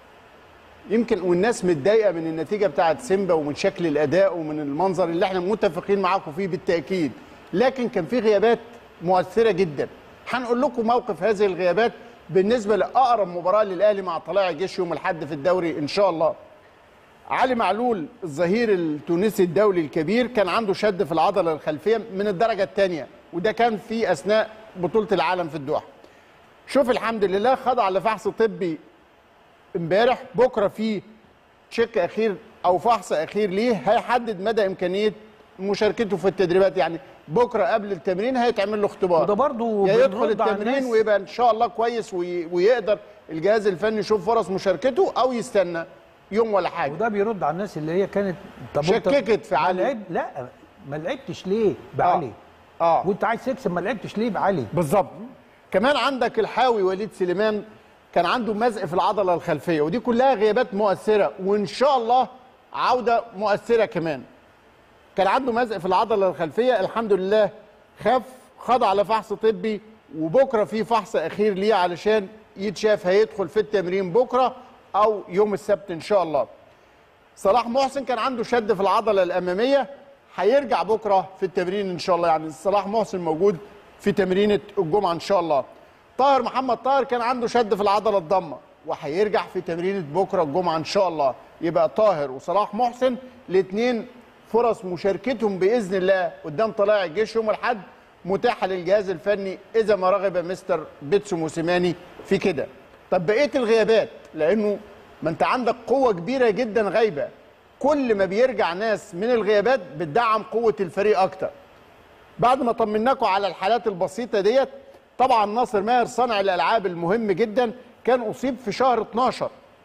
يمكن والناس متضايقه من النتيجه بتاعه سيمبا ومن شكل الاداء ومن المنظر اللي احنا متفقين معاكم فيه بالتاكيد، لكن كان في غيابات مؤثره جدا. هنقول لكم موقف هذه الغيابات بالنسبه لاقرب مباراه للاهلي مع طلائع الجيش يوم الاحد في الدوري ان شاء الله. علي معلول الظهير التونسي الدولي الكبير كان عنده شد في العضله الخلفيه من الدرجه الثانيه، وده كان في اثناء بطوله العالم في الدوحه. شوف الحمد لله خضع لفحص طبي امبارح، بكره في تشيك اخير او فحص اخير ليه هيحدد مدى امكانيه مشاركته في التدريبات. يعني بكره قبل التمرين هيتعمل له اختبار، وده برضه يا يدخل التمرين ويبقى ان شاء الله كويس ويقدر الجهاز الفني يشوف فرص مشاركته، او يستنى يوم ولا حاجه. وده بيرد على الناس اللي هي كانت شككت في علي. لا ما لعبتش ليه بعلي؟ وانت عايز تكسب ما لعبتش ليه بعلي؟ بالظبط. كمان عندك الحاوي وليد سليمان كان عنده مزق في العضله الخلفيه، ودي كلها غيابات مؤثره، وان شاء الله عوده مؤثره كمان. كان عنده مزق في العضله الخلفيه، الحمد لله خف، خضع لفحص طبي، وبكره في فحص اخير ليه علشان يتشاف هيدخل في التمرين بكره او يوم السبت ان شاء الله. صلاح محسن كان عنده شد في العضله الاماميه، هيرجع بكره في التمرين ان شاء الله. يعني صلاح محسن موجود في تمرينه الجمعه ان شاء الله. طاهر محمد طاهر كان عنده شد في العضله الضمه، وهيرجع في تمرينه بكره الجمعه ان شاء الله. يبقى طاهر وصلاح محسن الاثنين فرص مشاركتهم باذن الله قدام طلائع الجيش يوم الاحد متاحه للجهاز الفني اذا ما رغب مستر بيتسو موسيماني في كده. طب بقيه الغيابات، لانه ما انت عندك قوه كبيره جدا غايبه، كل ما بيرجع ناس من الغيابات بتدعم قوه الفريق اكتر. بعد ما طمناكم على الحالات البسيطه ديت، طبعا ناصر ماهر صانع الالعاب المهم جدا كان اصيب في شهر 12،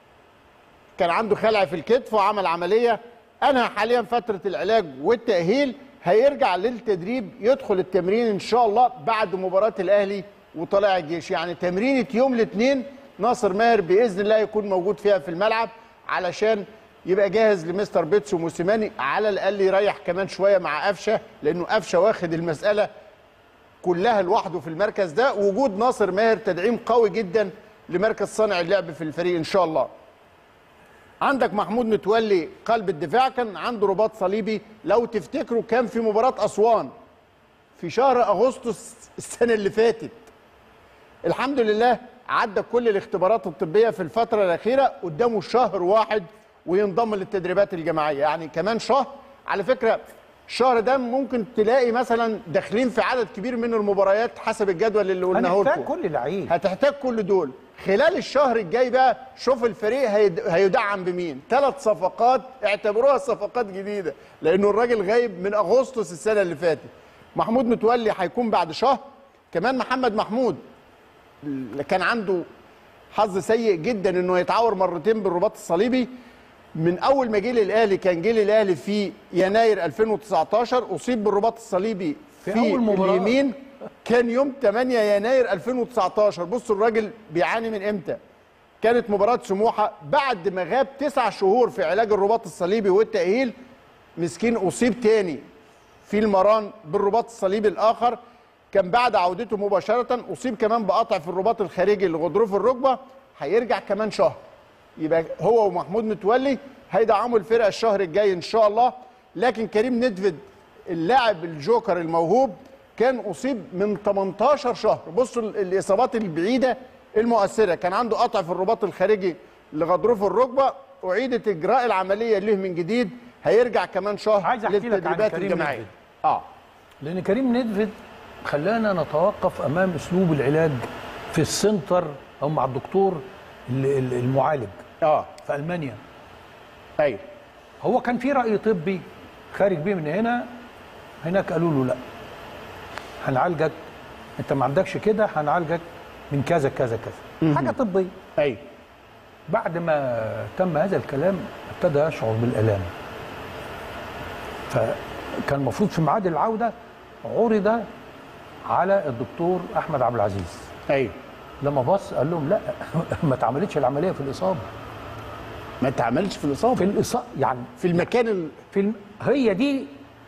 كان عنده خلع في الكتف وعمل عمليه، انهى حاليا فتره العلاج والتاهيل، هيرجع للتدريب يدخل التمرين ان شاء الله بعد مباراه الاهلي وطلائع الجيش. يعني تمرينه يوم الاثنين ناصر ماهر باذن الله يكون موجود فيها في الملعب علشان يبقى جاهز لمستر بيتسو موسيماني، على الاقل يريح كمان شويه مع قفشه، لانه قفشه واخد المساله كلها لوحده في المركز ده. وجود ناصر ماهر تدعيم قوي جدا لمركز صانع اللعب في الفريق ان شاء الله. عندك محمود متولي قلب الدفاع كان عنده رباط صليبي، لو تفتكروا كان في مباراه اسوان في شهر اغسطس السنه اللي فاتت. الحمد لله عدى كل الاختبارات الطبيه في الفتره الاخيره، قدامه شهر واحد وينضم للتدريبات الجماعيه. يعني كمان شهر. على فكره الشهر ده ممكن تلاقي مثلا داخلين في عدد كبير من المباريات حسب الجدول اللي قلناه لكم. هتحتاج كل لعيب، هتحتاج كل دول. خلال الشهر الجاي بقى شوف الفريق هيدعم بمين. 3 صفقات اعتبروها صفقات جديده، لانه الراجل غايب من اغسطس السنه اللي فاتت. محمود متولي هيكون بعد شهر. كمان محمد محمود كان عنده حظ سيء جدا انه يتعور مرتين بالرباط الصليبي. من اول ما جه للاهلي، كان جه للاهلي في يناير 2019، اصيب بالرباط الصليبي في أول مباراة اليمين، كان يوم 8 يناير 2019. بصوا الراجل بيعاني من امتى. كانت مباراة سموحة بعد ما غاب 9 شهور في علاج الرباط الصليبي والتأهيل، مسكين أصيب تاني في المران بالرباط الصليبي الآخر، كان بعد عودته مباشرة أصيب كمان بقطع في الرباط الخارجي لغضروف الركبة، هيرجع كمان شهر. يبقى هو ومحمود متولي هيدعموا الفرقة الشهر الجاي إن شاء الله. لكن كريم ندفد اللاعب الجوكر الموهوب كان أصيب من 18 شهر. بصوا الإصابات البعيدة المؤثرة، كان عنده قطع في الرباط الخارجي لغضروف الركبة، أعيدت إجراء العملية له من جديد، هيرجع كمان شهر للتدريبات الجماعية. لأن كريم ندفد خلانا نتوقف أمام أسلوب العلاج في السنتر أو مع الدكتور المعالج في ألمانيا. أيوه، هو كان في رأي طبي خارج بيه من هنا، هناك قالوا له لا، هنعالجك، انت ما عندكش كده، هنعالجك من كذا كذا كذا، حاجه طبيه. ايوه. بعد ما تم هذا الكلام ابتدى يشعر بالالام، فكان المفروض في ميعاد العوده عرض على الدكتور احمد عبد العزيز. ايوه. لما بص قال لهم لا ما اتعملتش العمليه في الاصابه. ما اتعملتش في الاصابه؟ في الاصابه يعني في المكان هي دي،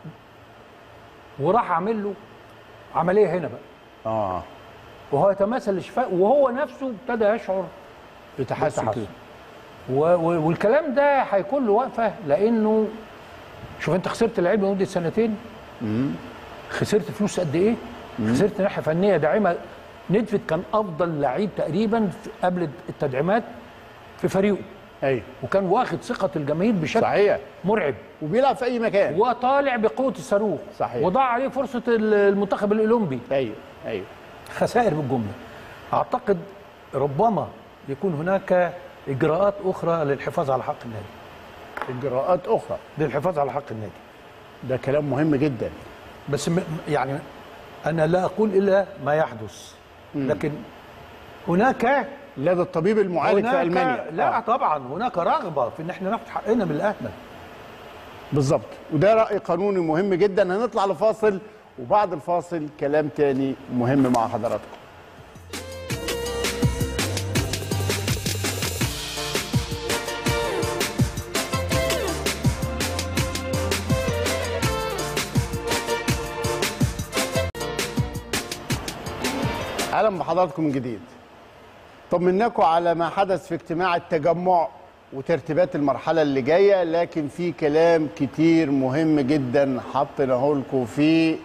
وراح عامل له عمليه هنا بقى. وهو يتماثل الشفاء، وهو نفسه ابتدى يشعر بتحسن كده. والكلام ده هيكون له وقفه، لانه شوف انت خسرت لعيب لمده سنتين. خسرت فلوس قد ايه؟ خسرت ناحيه فنيه داعمه. ندفد كان افضل لعيب تقريبا قبل التدعيمات في فريقه. ايوه. وكان واخد ثقه الجماهير بشكل صحيح مرعب، وبيلعب في اي مكان، وطالع بقوه الصاروخ. صحيح. وضاع عليه فرصه المنتخب الاولمبي. ايوه. خسائر بالجمله. اعتقد ربما يكون هناك اجراءات اخرى للحفاظ على حق النادي. اجراءات اخرى للحفاظ على حق النادي. ده كلام مهم جدا. بس يعني انا لا اقول الا ما يحدث، لكن هناك لدى الطبيب المعالج في المانيا لا طبعا هناك رغبه في ان احنا ناخد حقنا من الاهل. بالظبط، وده راي قانوني مهم جدا. هنطلع لفاصل، وبعد الفاصل كلام تاني مهم مع حضراتكم. اهلا بحضراتكم من جديد. طمناكم على ما حدث في اجتماع التجمع وترتيبات المرحله اللي جايه، لكن في كلام كتير مهم جدا حطيناه لكم في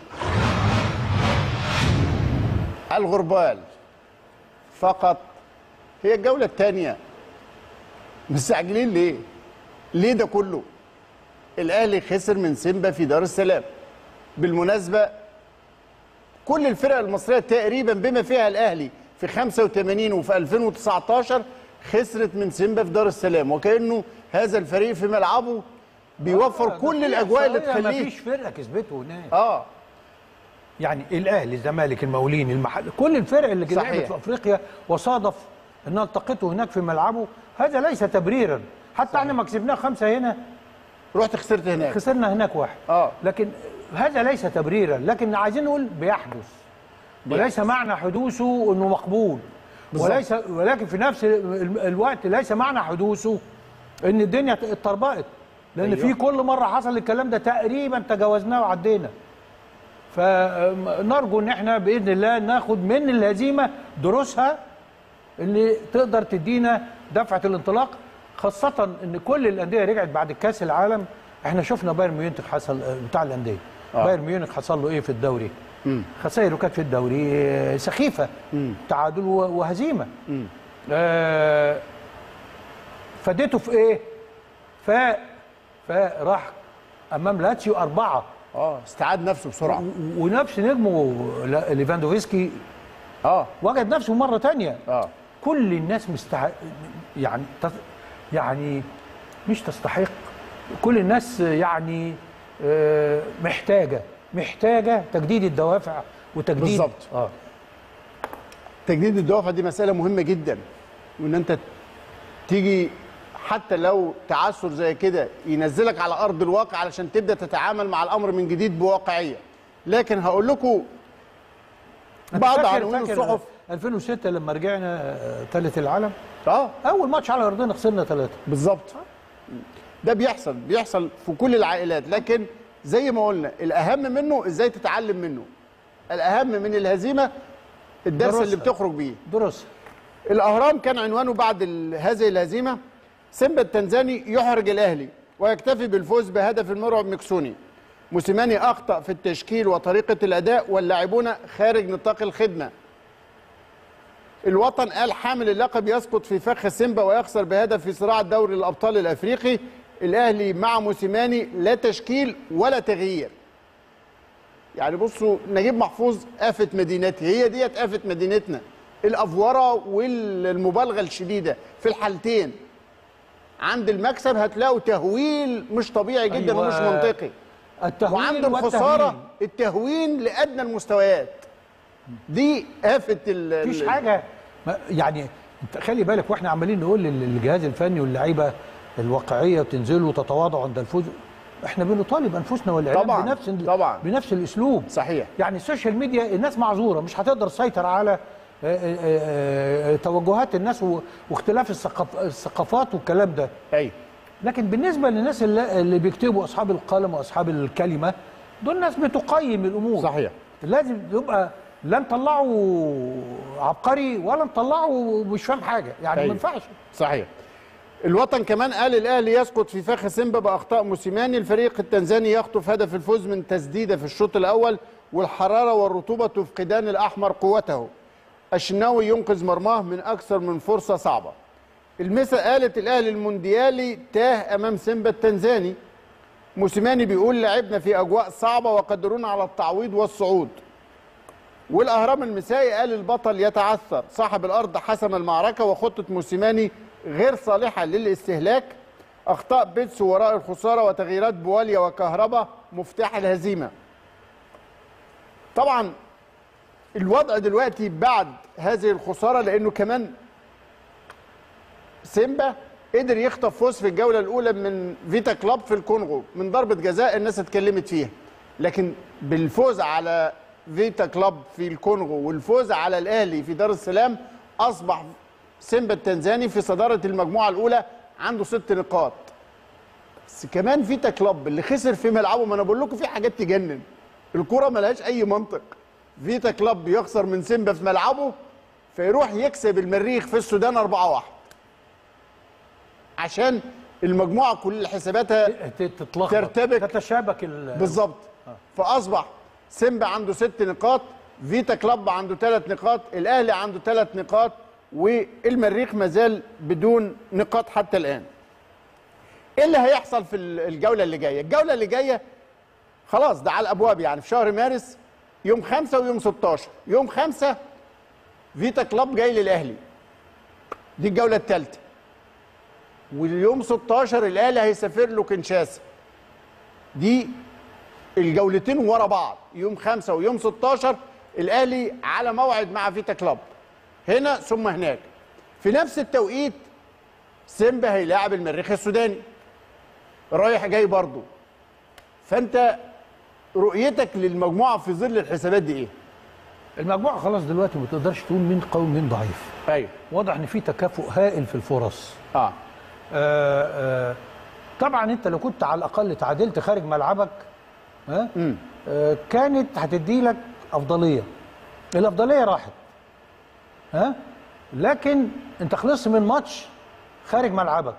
الغربال. فقط هي الجوله الثانيه، مستعجلين ليه؟ ليه ده كله؟ الاهلي خسر من سيمبا في دار السلام. بالمناسبه كل الفرق المصريه تقريبا بما فيها الاهلي في 85 وفي 2019 خسرت من سيمبا في دار السلام، وكانه هذا الفريق في ملعبه بيوفر كل الاجواء اللي تخليه. مفيش فرقه كسبته هناك. يعني الاهلي، الزمالك، المقاولين، المحل، كل الفرق اللي لعبت في افريقيا وصادف انها التقته هناك في ملعبه، هذا ليس تبريرا. حتى احنا ما كسبناه 5 هنا، رحت خسرت هناك، خسرنا هناك 1. لكن هذا ليس تبريرا، لكن عايزين نقول بيحدث، وليس معنى حدوثه انه مقبول، ولكن في نفس الوقت ليس معنى حدوثه ان الدنيا اتطربقت، لان في كل مره حصل الكلام ده تقريبا تجاوزناه وعدينا. فنرجو ان احنا باذن الله ناخد من الهزيمه دروسها اللي تقدر تدينا دفعه الانطلاق، خاصه ان كل الانديه رجعت بعد كاس العالم. احنا شفنا بايرن ميونخ حصل بتاع الانديه، بايرن ميونخ حصل له ايه في الدوري؟ خسائره كانت في الدوري سخيفه، تعادل وهزيمه. فادته في ايه؟ فراح امام لاتسيو 4. استعاد نفسه بسرعه، ونفس نجمه ليفاندوفسكي وجد نفسه مره ثانيه. كل الناس يعني مش تستحق، كل الناس يعني محتاجه تجديد الدوافع وتجديد. بالظبط. تجديد الدوافع دي مساله مهمه جدا، وان انت تيجي حتى لو تعثر زي كده ينزلك على ارض الواقع علشان تبدا تتعامل مع الامر من جديد بواقعيه. لكن هقول لكم بعض عناوين الصحف. 2006 لما رجعنا ثالث العالم، اول ماتش على ارضنا خسرنا 3. بالظبط. ده بيحصل في كل العائلات، لكن زي ما قلنا الاهم منه ازاي تتعلم منه. الاهم من الهزيمه الدرس اللي بتخرج بيه. درس. الاهرام كان عنوانه بعد هذه الهزيمه: سيمبا التنزاني يحرج الاهلي ويكتفي بالفوز بهدف المرعب مكسوني. موسيماني اخطا في التشكيل وطريقه الاداء واللاعبون خارج نطاق الخدمه. الوطن قال حامل اللقب يسقط في فخ سيمبا ويخسر بهدف في صراع دوري الابطال الافريقي. الاهلي مع موسيماني لا تشكيل ولا تغيير. يعني بصوا، نجيب محفوظ آفة مدينتي، هي ديت آفة مدينتنا، الافوره والمبالغه الشديده في الحالتين. عند المكسب هتلاقوا تهويل مش طبيعي جدا ومش منطقي، وعند الخساره التهوين لادنى المستويات. دي آفة مفيش حاجه يعني انت خلي بالك واحنا عمالين نقول للجهاز الفني واللعيبه الواقعيه وتنزلوا وتتواضعوا عند الفوز، احنا بنطالب انفسنا والاعلام بنفس الاسلوب. صحيح. يعني السوشيال ميديا الناس معذوره، مش هتقدر تسيطر على توجهات الناس واختلاف الثقافات والكلام ده. ايوه. لكن بالنسبه للناس اللي بيكتبوا اصحاب القلم واصحاب الكلمه، دول ناس بتقيم الامور. صحيح. لازم يبقى لا نطلعه عبقري ولا نطلعه مش فاهم حاجه، يعني ما ينفعش. صحيح. الوطن كمان قال الاهلي يسقط في فخ سيمبا باخطاء موسيماني، الفريق التنزاني يخطف هدف الفوز من تسديده في الشوط الاول والحراره والرطوبه تفقدان الاحمر قوته. الشناوي ينقذ مرماه من اكثر من فرصه صعبه. المسا قالت الاهلي المونديالي تاه امام سيمبا التنزاني. موسيماني بيقول لعبنا في اجواء صعبه وقدرونا على التعويض والصعود. والاهرام المسائي قال البطل يتعثر، صاحب الارض حسم المعركه وخطه موسيماني غير صالحه للاستهلاك. اخطاء بيتسو وراء الخساره وتغييرات بواليا وكهربا مفتاح الهزيمه. طبعا الوضع دلوقتي بعد هذه الخساره، لانه كمان سيمبا قدر يخطف فوز في الجوله الاولى من فيتا كلوب في الكونغو من ضربه جزاء الناس اتكلمت فيها، لكن بالفوز على فيتا كلوب في الكونغو والفوز على الاهلي في دار السلام اصبح سيمبا التنزاني في صداره المجموعه الاولى عنده 6 نقاط. بس كمان فيتا كلوب اللي خسر في ملعبه، ما انا بقول لكم في حاجات تجنن، الكوره ملهاش اي منطق. فيتا كلوب يخسر من سيمبا في ملعبه فيروح يكسب المريخ في السودان 4-1 عشان المجموعه كل حساباتها ترتبك تتشابك بالظبط. فاصبح سيمبا عنده 6 نقاط، فيتا كلوب عنده 3 نقاط، الاهلي عنده 3 نقاط، والمريخ مازال بدون نقاط حتى الان. ايه اللي هيحصل في الجوله اللي جايه؟ الجوله اللي جايه خلاص ده على الابواب، يعني في شهر مارس يوم 5 ويوم 16. يوم 5 فيتا كلوب جاي للاهلي، دي الجوله الثالثه. واليوم 16 الاهلي هيسافر له كنشاسا، دي الجولتين ورا بعض، يوم 5 ويوم 16 الاهلي على موعد مع فيتا كلوب هنا ثم هناك. في نفس التوقيت سيمبا هيلاعب المريخ السوداني رايح جاي برضه. فانت رؤيتك للمجموعه في ظل الحسابات دي ايه؟ المجموعه خلاص دلوقتي ما تقدرش تقول مين قوي ومين ضعيف. ايوه. واضح ان في تكافؤ هائل في الفرص. طبعا انت لو كنت على الاقل تعادلت خارج ملعبك كانت هتدي لك افضليه. الافضليه راحت. لكن انت خلصت من ماتش خارج ملعبك.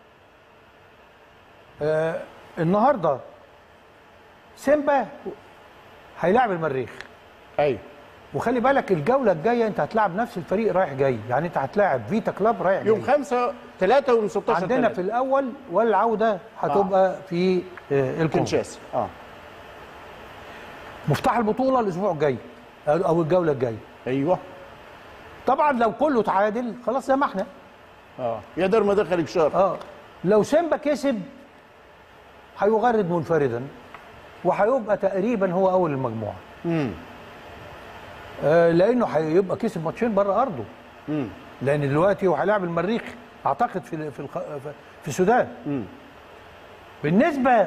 النهارده سيمبا هيلاعب المريخ. ايوه. وخلي بالك الجوله الجايه انت هتلاعب نفس الفريق رايح جاي، يعني انت هتلاعب فيتا كلوب رايح جاي يوم 5 3 ويوم 16 عندنا 3. في الاول والعوده هتبقى في الكونشاس. مفتاح البطوله الاسبوع الجاي او الجوله الجايه. ايوه. طبعا لو كله تعادل خلاص زي ما احنا يا دار ما دخل الشهر. لو سيمبا كسب هيغرد منفردا وهيبقى تقريبا هو اول المجموعه. لانه هيبقى كسب ماتشين بره ارضه. لان دلوقتي هو هيلاعب المريخ اعتقد في السودان. بالنسبه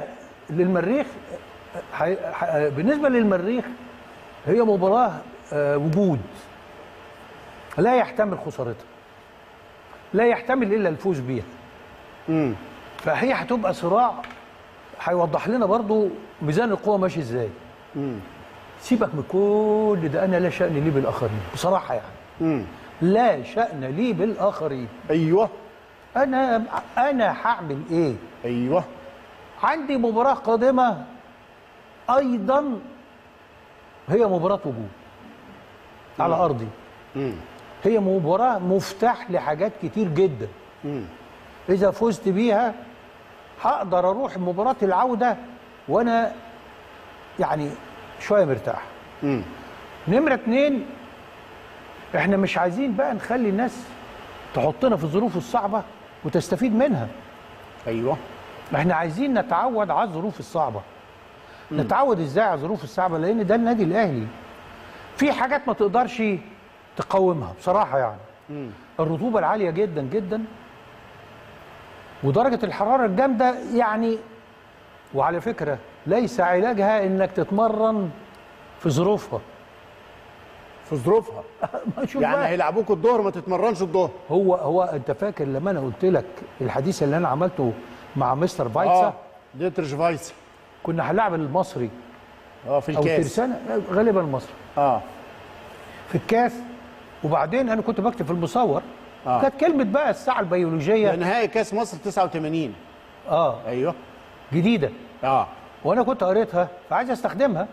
للمريخ هي مباراه وجود لا يحتمل خسارتها، لا يحتمل الا الفوز بيها. فهي هتبقى صراع هيوضح لنا برضو ميزان القوه ماشي ازاي. سيبك من كل ده، انا لا شأن لي بالاخرين بصراحه يعني. لا شأن لي بالاخرين. ايوه. انا هعمل ايه؟ ايوه. عندي مباراه قادمه ايضا هي مباراه وجود على ارضي. هي مباراه مفتاح لحاجات كتير جدا. اذا فزت بيها هقدر اروح مباراه العوده وانا يعني شويه مرتاح. نمره 2 احنا مش عايزين بقى نخلي الناس تحطنا في الظروف الصعبه وتستفيد منها. ايوه. احنا عايزين نتعود على الظروف الصعبه. نتعود ازاي على الظروف الصعبه؟ لان ده النادي الاهلي. في حاجات ما تقدرش تقاومها بصراحه يعني. الرطوبه العاليه جدا جدا ودرجه الحراره الجامده يعني. وعلى فكره ليس علاجها انك تتمرن في ظروفها. في ظروفها يعني هيلعبوك الظهر ما تتمرنش الظهر. هو انت فاكر لما انا قلت لك الحديث اللي انا عملته مع مستر فايتسا؟ ديترش فايتسا. كنا هنلعب المصري في الكاس او ترسانة غالبا المصري في الكاس. وبعدين انا كنت بكتب في المصور كانت كلمه بقى الساعه البيولوجيه نهائي كاس مصر 89. ايوه جديده. وانا كنت قريتها فعايز استخدمها.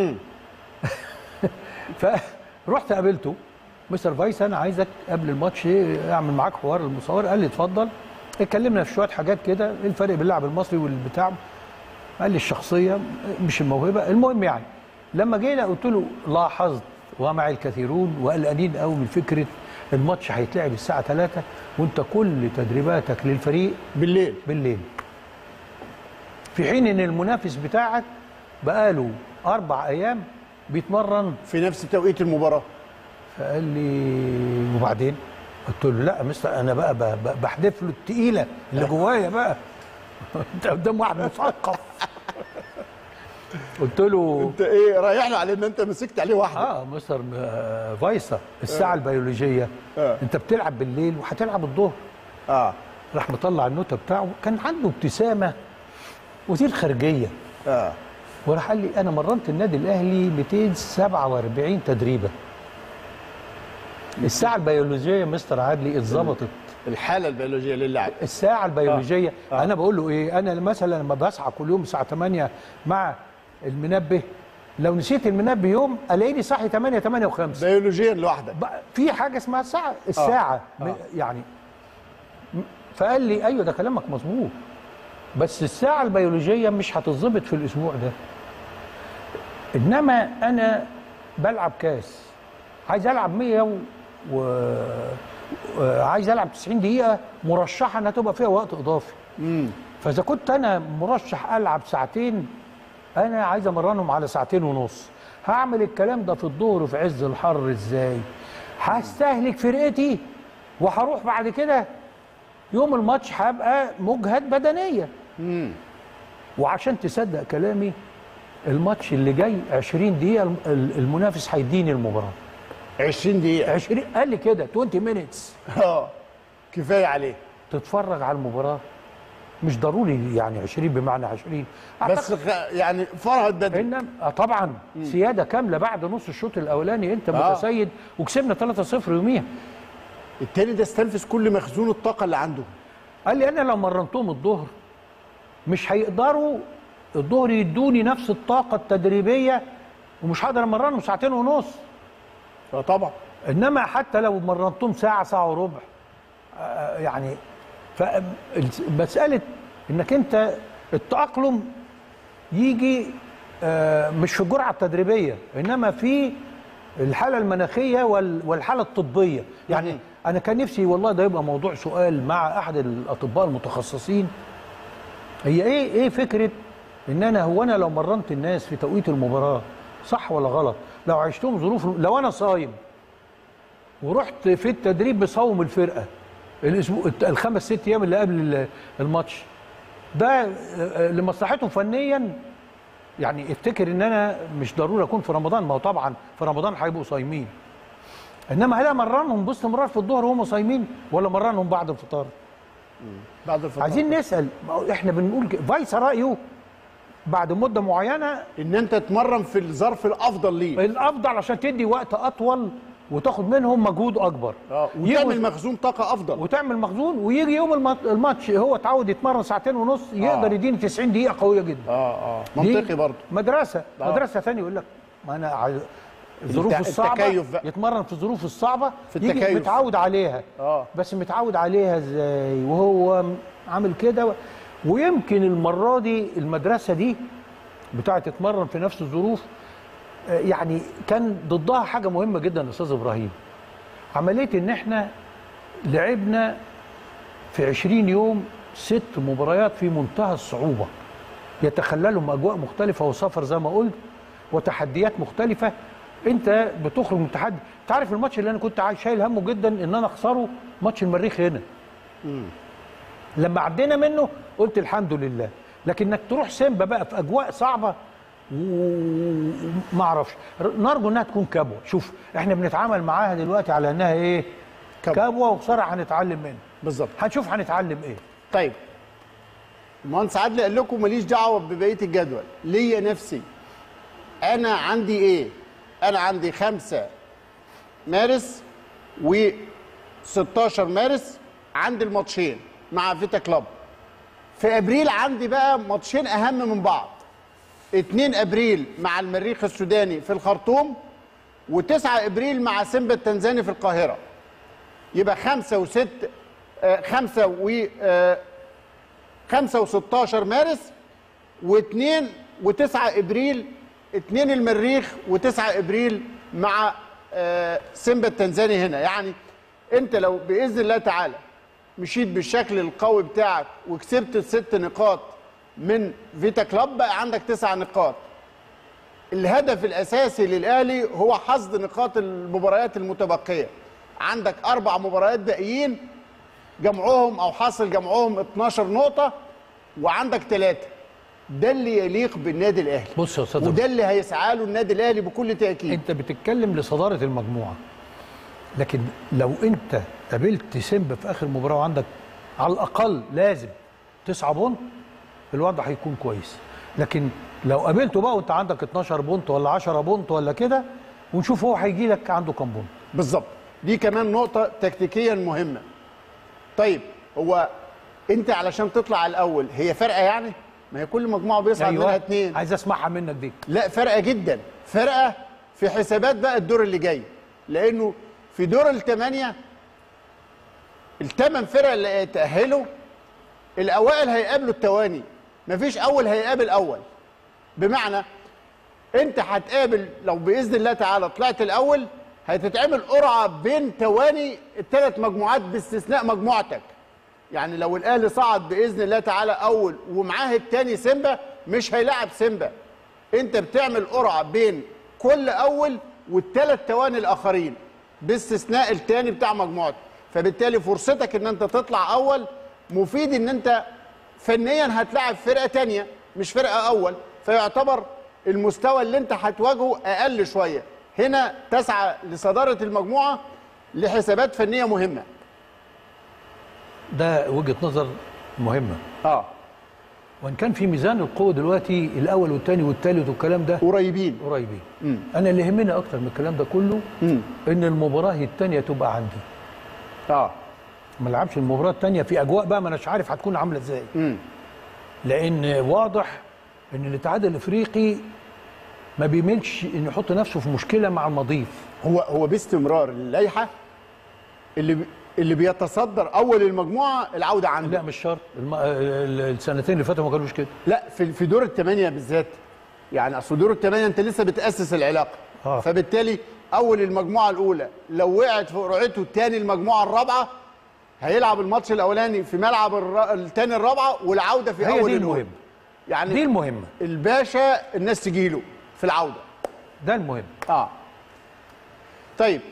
فرحت قابلته، مستر فايس انا عايزك قبل الماتش اعمل معاك حوار المصور. قال لي اتفضل. اتكلمنا في شويه حاجات كده، ايه الفرق بين اللاعب المصري والبتاع. قال لي الشخصيه مش الموهبه. المهم يعني لما جينا قلت له لاحظت ومع الكثيرون وقلقانين قوي من فكره الماتش هيتلعب الساعه 3 وانت كل تدريباتك للفريق بالليل في حين ان المنافس بتاعك بقاله 4 ايام بيتمرن في نفس توقيت المباراه. فقال لي وبعدين؟ قلت له لا يا مستر انا بقى بحدف له التقيله اللي جوايا بقى. انت قدام واحد مثقف. قلت له انت ايه رايح له على ان انت مسكت عليه واحده؟ مستر فايسا الساعه البيولوجيه انت بتلعب بالليل وهتلعب الظهر. راح مطلع النوته بتاعه، كان عنده ابتسامه وزير خارجيه. وراح قال لي انا مرنت النادي الاهلي 247 تدريبه. الساعه البيولوجيه مستر عادلي اتظبطت. الحاله البيولوجيه للاعب، الساعه البيولوجيه. انا بقول له ايه، انا مثلا لما بصحى كل يوم الساعه 8 مع المنبه، لو نسيت المنبه يوم الاقيني صاحي 8 8:05 بيولوجيا لوحدك. في حاجه اسمها الساعه يعني. فقال لي ايوه ده كلامك مظبوط، بس الساعه البيولوجيه مش هتتظبط في الاسبوع ده. انما انا بلعب كاس، عايز العب 100 عايز العب 90 دقيقه مرشحه انها تبقى فيها وقت اضافي. فاذا كنت انا مرشح العب ساعتين، انا عايز امرنهم على 2.5 ساعة. هعمل الكلام ده في الظهر في عز الحر ازاي؟ هستهلك فرقتي وهروح بعد كده يوم الماتش هبقى مجهد بدنيا. وعشان تصدق كلامي الماتش اللي جاي 20 دقيقه المنافس هيديني المباراه. 20 دقيقه 20 قال لي كده 20 minutes. كفايه عليه تتفرج على المباراه. مش ضروري يعني 20 بمعنى 20 بس يعني فرهد بدني. طبعا سياده كامله بعد نص الشوط الاولاني انت متسيد وكسبنا 3-0 يوميها. التاني ده استنفذ كل مخزون الطاقه اللي عنده. قال لي انا لو مرنتهم الظهر مش هيقدروا الظهر يدوني نفس الطاقه التدريبيه ومش هقدر امرنهم 2.5 ساعة. طبعا. انما حتى لو مرنتهم ساعه ساعه وربع يعني فمساله انك انت التاقلم يجي مش في الجرعه التدريبيه انما في الحاله المناخيه والحاله الطبيه يعني. انا كان نفسي والله ده يبقى موضوع سؤال مع احد الاطباء المتخصصين. هي ايه فكره ان انا لو مرنت الناس في توقيت المباراه صح ولا غلط؟ لو عشتهم ظروف، لو انا صايم ورحت في التدريب بصوم الفرقه الاسبوع ال5 6 ايام اللي قبل الماتش، ده لمصلحتهم فنيا يعني. افتكر ان انا مش ضروري اكون في رمضان، ما هو طبعا في رمضان هيبقوا صايمين، انما هل امرنهم باستمرار في الظهر وهم صايمين ولا مرنهم بعد الفطار؟ بعد الفطار. عايزين نسال، احنا بنقول فايس رايه بعد مده معينه ان انت تتمرن في الظرف الافضل ليه، الافضل عشان تدي وقت اطول وتاخد منهم مجهود اكبر. وتعمل مخزون طاقه افضل، وتعمل مخزون، ويجي يوم الماتش هو اتعود يتمرن 2.5 ساعة يقدر يديني 90 دقيقه قويه جدا. منطقي برضه. مدرسه ثانيه يقول لك ما انا الظروف الصعبه يتمرن في الظروف الصعبه في التكيف، يجي متعود عليها. بس متعود عليها ازاي وهو عامل كده؟ ويمكن المره دي المدرسه دي بتاعه تتمرن في نفس الظروف يعني كان ضدها حاجه مهمه جدا يا استاذ ابراهيم، عمليه ان احنا لعبنا في 20 يوم 6 مباريات في منتهى الصعوبه يتخللهم اجواء مختلفه وسفر زي ما قلت وتحديات مختلفه، انت بتخرج من التحدي. انت عارف الماتش اللي انا كنت شايل همه جدا ان انا اخسره، ماتش المريخ هنا. لما عدينا منه قلت الحمد لله، لكن انك تروح سيمبا بقى في اجواء صعبه وما اعرفش. نرجو انها تكون كبوه. شوف احنا بنتعامل معاها دلوقتي على انها ايه؟ كبوه، وخساره هنتعلم منها. بالظبط. هنشوف هنتعلم ايه. طيب المهندس عادل قال لكم ماليش دعوه ببقيه الجدول، ليا نفسي انا عندي ايه؟ انا عندي 5 مارس و16 مارس عندي الماتشين مع فيتا كلوب. في ابريل عندي بقى ماتشين اهم من بعض، 2 ابريل مع المريخ السوداني في الخرطوم، و9 ابريل مع سيمبا التنزاني في القاهره. يبقى 5 و16 مارس، و2 و9 ابريل، 2 المريخ و9 ابريل مع سيمبا التنزاني هنا. يعني انت لو باذن الله تعالى مشيت بالشكل القوي بتاعك وكسبت 6 نقاط من فيتا كلوب، بقى عندك 9 نقاط. الهدف الاساسي للاهلي هو حصد نقاط المباريات المتبقيه. عندك 4 مباريات باقيين جمعهم او حاصل جمعهم 12 نقطه، وعندك 3. ده اللي يليق بالنادي الاهلي. بص يا استاذ، وده اللي هيسعى له النادي الاهلي بكل تاكيد. انت بتتكلم لصداره المجموعه، لكن لو انت قابلت سيمبا في اخر مباراه وعندك على الاقل لازم 9 بونت، الوضع هيكون كويس. لكن لو قابلته بقى وانت عندك 12 بونت ولا 10 بونت ولا كده، ونشوف هو هيجي لك عنده كام بونت. بالظبط، دي كمان نقطه تكتيكيا مهمه. طيب هو انت علشان تطلع الاول هي فرقه يعني؟ ما هي كل مجموعه بيصعد منها 2. عايز اسمعها منك دي. لا فرقه جدا، فرقه في حسابات بقى الدور اللي جاي، لانه في دور الثمانيه ال8 فرق اللي يتاهلوا الاوائل هيقابلوا التواني، مفيش اول هيقابل اول. بمعنى انت هتقابل لو باذن الله تعالى طلعت الاول، هتتعمل قرعه بين تواني ال3 مجموعات باستثناء مجموعتك. يعني لو الاهلي صعد باذن الله تعالى اول ومعاه الثاني سيمبا، مش هيلاعب سيمبا. انت بتعمل قرعه بين كل اول وال3 تواني الاخرين باستثناء الثاني بتاع مجموعتك، فبالتالي فرصتك ان انت تطلع اول مفيد، ان انت فنيا هتلاعب فرقه ثانيه مش فرقه اول، فيعتبر المستوى اللي انت هتواجهه اقل شويه. هنا تسعى لصداره المجموعه لحسابات فنيه مهمه. ده وجهه نظر مهمه. وان كان في ميزان القوه دلوقتي الاول والثاني والثالث والكلام ده قريبين. انا اللي يهمني اكتر من الكلام ده كله ان المباراه الثانيه تبقى عندي. ما العبش المباراه الثانيه في اجواء بقى ما اناش عارف هتكون عامله ازاي. لان واضح ان الاتحاد الافريقي ما بيميلش انه يحط نفسه في مشكله مع المضيف. هو باستمرار اللائحه اللي بيتصدر اول المجموعه العوده عنده. لا مش شرط، السنتين اللي فاتوا ما كانوش كده. لا في دور الثمانيه بالذات، يعني اصل دور الثمانيه انت لسه بتاسس العلاقه. فبالتالي اول المجموعه الاولى لو وقعت في قرعته الثاني المجموعه الرابعه، هيلعب الماتش الاولاني في ملعب الثاني الرابعه، والعوده في اول دي المهم. يعني دي المهمه. الباشا الناس تجيله في العوده. ده المهم. طيب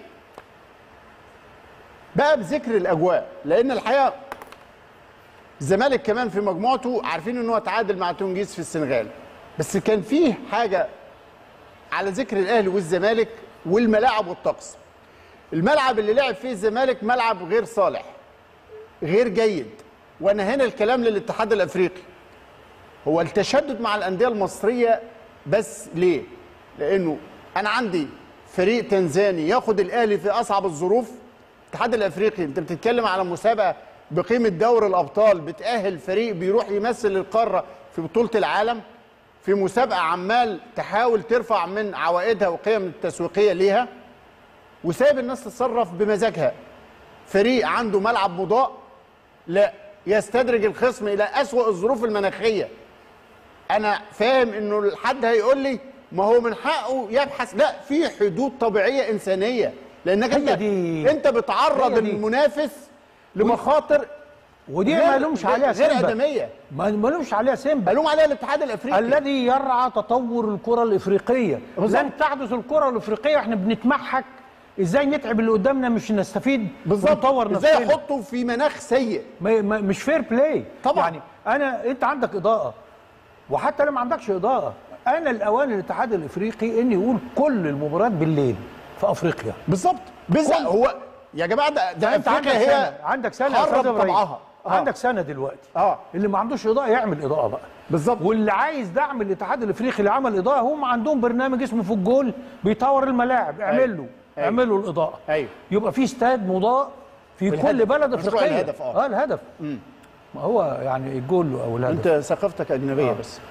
بقى بذكر الاجواء، لان الحقيقه الزمالك كمان في مجموعته عارفين ان هو تعادل مع تونجيز في السنغال، بس كان فيه حاجه على ذكر الاهلي والزمالك والملاعب والطقس. الملعب اللي لعب فيه الزمالك ملعب غير صالح، غير جيد. وانا هنا الكلام للاتحاد الافريقي، هو التشدد مع الانديه المصريه بس ليه؟ لانه انا عندي فريق تنزاني ياخد الاهلي في اصعب الظروف. الاتحاد الافريقي انت بتتكلم على مسابقه بقيمه دوري الابطال، بتاهل فريق بيروح يمثل القاره في بطوله العالم، في مسابقه عمال تحاول ترفع من عوائدها وقيم التسويقيه ليها، وسايب الناس تتصرف بمزاجها. فريق عنده ملعب مضاء، لا يستدرج الخصم الى اسوأ الظروف المناخيه. انا فاهم انه الحد هيقول لي ما هو من حقه يبحث، لا في حدود طبيعيه انسانيه، لانك انت بتعرض المنافس لمخاطر. ودي ما لهمش عليها غير سمبا، ادميه، ما لهمش عليها سمبا، لهم عليها الاتحاد الافريقي الذي يرعى تطور الكره الافريقيه. لن تحدث الكره الافريقيه واحنا بنتمحك ازاي نتعب اللي قدامنا مش نستفيد ونطور نفسنا. ازاي يحطوا في مناخ سيء، مش فير بلاي طبعا. يعني انت عندك اضاءه، وحتى لو ما عندكش اضاءه انا الاوان الاتحاد الافريقي ان يقول كل المباريات بالليل في افريقيا. بالظبط. هو يا جماعه ده انت عندك سنه يا استاذ ابراهيم، عندك سنه دلوقتي اللي ما عندوش اضاءه يعمل اضاءه بقى. بالظبط. واللي عايز دعم الاتحاد الافريقي اللي عمل اضاءه، هم عندهم برنامج اسمه في الجول بيطور الملاعب، اعملوا الاضاءه. يبقى في استاد مضاء في كل بلد افريقيه. الهدف الهدف ما هو يعني الجول او الهدف. انت ثقافتك اجنبيه بس.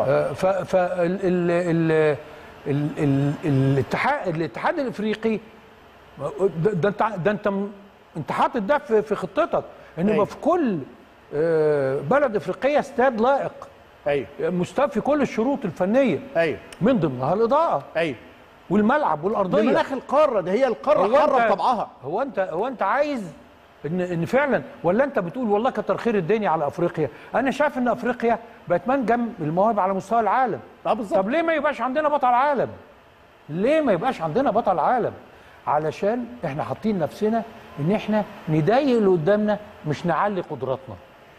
الاتحاد الافريقي ده انت حاطط ده في خطتك ان يبقى في كل بلد افريقيه استاد لائق. مستوفي كل الشروط الفنيه. من ضمنها الاضاءه. والملعب والارضيه. مناخ القاره، ده هي القاره حره بطبعها. هو انت عايز ان فعلا، ولا انت بتقول والله كتر خير الدنيا على افريقيا؟ انا شايف ان افريقيا بقت منجم المواهب على مستوى العالم. بالظبط. طب ليه ما يبقاش عندنا بطل عالم؟ ليه ما يبقاش عندنا بطل عالم؟ علشان احنا حاطين نفسنا ان احنا نضايق اللي قدامنا مش نعلي قدراتنا.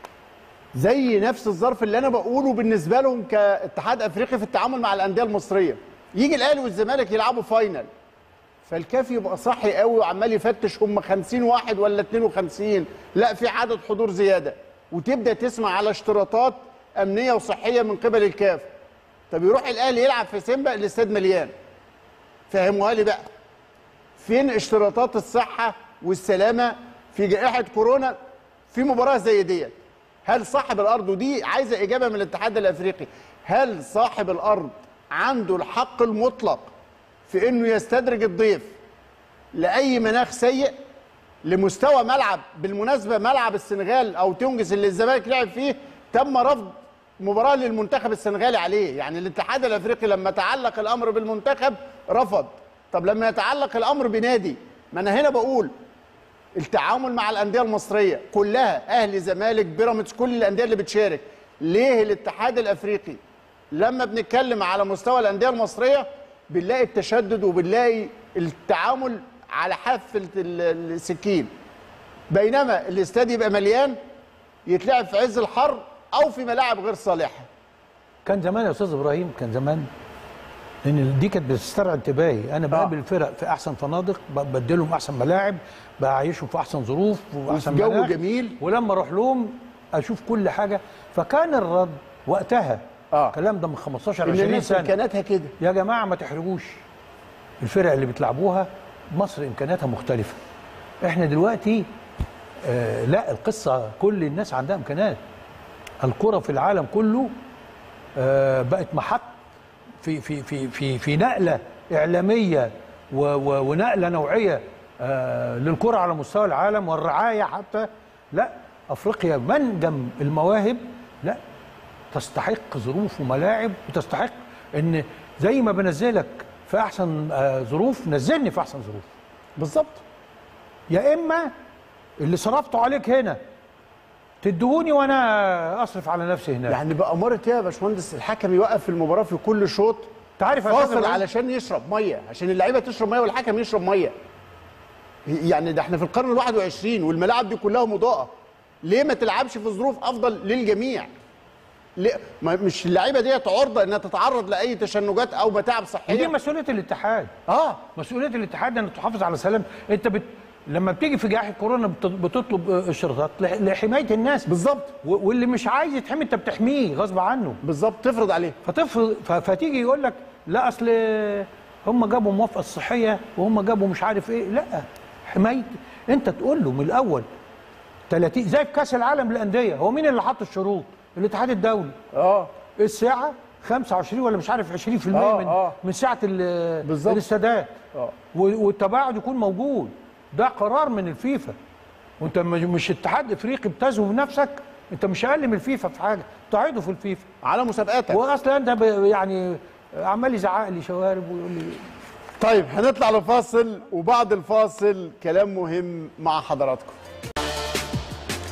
زي نفس الظرف اللي انا بقوله بالنسبه لهم كاتحاد افريقي في التعامل مع الانديه المصريه. يجي الاهلي والزمالك يلعبوا فاينل، فالكاف يبقى صحي قوي وعمال يفتش هم 50 واحد ولا 52، لا في عدد حضور زياده، وتبدا تسمع على اشتراطات امنيه وصحيه من قبل الكاف. طب يروح الاهلي يلعب في سيمبا الاستاد مليان. فهموها لي بقى، فين اشتراطات الصحه والسلامه في جائحه كورونا في مباراه زي ديت؟ هل صاحب الارض، ودي عايزه اجابه من الاتحاد الافريقي، هل صاحب الارض عنده الحق المطلق في انه يستدرج الضيف لاي مناخ سيء لمستوى ملعب؟ بالمناسبه ملعب السنغال او تونجس اللي الزمالك لعب فيه تم رفض مباراه للمنتخب السنغالي عليه. يعني الاتحاد الافريقي لما تعلق الامر بالمنتخب رفض. طب لما يتعلق الامر بنادي، ما انا هنا بقول التعامل مع الانديه المصريه كلها، اهلي زمالك بيراميدز، كل الانديه اللي بتشارك، ليه الاتحاد الافريقي لما بنتكلم على مستوى الانديه المصريه بنلاقي التشدد وبنلاقي التعامل على حافه السكين، بينما الاستاد يبقى مليان يتلعب في عز الحر او في ملاعب غير صالحه؟ كان زمان يا استاذ ابراهيم، كان زمان لان دي كانت بتسترعي انتباهي، انا بقابل الفرق في احسن فنادق، بديلهم احسن ملاعب، بعيشهم في احسن ظروف واحسن جو جميل، ولما اروح لهم اشوف كل حاجه. فكان الرد وقتها الكلام ده من 15 20 سنه، امكانياتها كده يا جماعه ما تحرجوش الفرق اللي بتلعبوها، مصر امكانياتها مختلفه. احنا دلوقتي لا، القصه كل الناس عندها امكانيات. الكره في العالم كله بقت محط في نقله اعلاميه ونقله نوعيه للكره على مستوى العالم والرعايه حتى. لا، افريقيا منجم المواهب، لا تستحق ظروف وملاعب، وتستحق ان زي ما بنزلك في احسن ظروف نزلني في احسن ظروف. بالظبط. يا اما اللي صرفته عليك هنا تدهوني وانا اصرف على نفسي هناك. يعني بأمارة ايه يا باشمهندس الحكم يوقف المباراه في كل شوط فاصل علشان يشرب ميه، عشان اللعيبه تشرب ميه والحكم يشرب ميه؟ يعني ده احنا في القرن ال21 والملاعب دي كلها مضاءه، ليه ما تلعبش في ظروف افضل للجميع؟ ليه مش اللعيبه ديت عرضه انها تتعرض لاي تشنجات او متاعب صحيه؟ دي مسؤوليه الاتحاد. مسؤوليه الاتحاد ان تحافظ على سلام. انت لما بتيجي في جائحه كورونا بتطلب اشتراطات لحمايه الناس. بالظبط. واللي مش عايز يتحمي انت بتحميه غصب عنه. بالظبط، تفرض عليه. فتيجي يقول لك لا اصل هم جابوا موافقه صحيه وهم جابوا مش عارف ايه. لا، حمايه. انت تقول له من الاول 30 زي في كاس العالم للانديه، هو مين اللي حط الشروط؟ الاتحاد الدولي. الساعه 25 ولا مش عارف 20% من سعه الاستادات. والتباعد يكون موجود. ده قرار من الفيفا، وانت مش اتحاد افريقي بتزهو بنفسك، انت مش اقل من الفيفا في حاجه، تعيده في الفيفا على مسابقاتك. واصلا انت يعني عمال يزعق لي شوارب ويقول لي. طيب هنطلع لفاصل، وبعد الفاصل كلام مهم مع حضراتكم.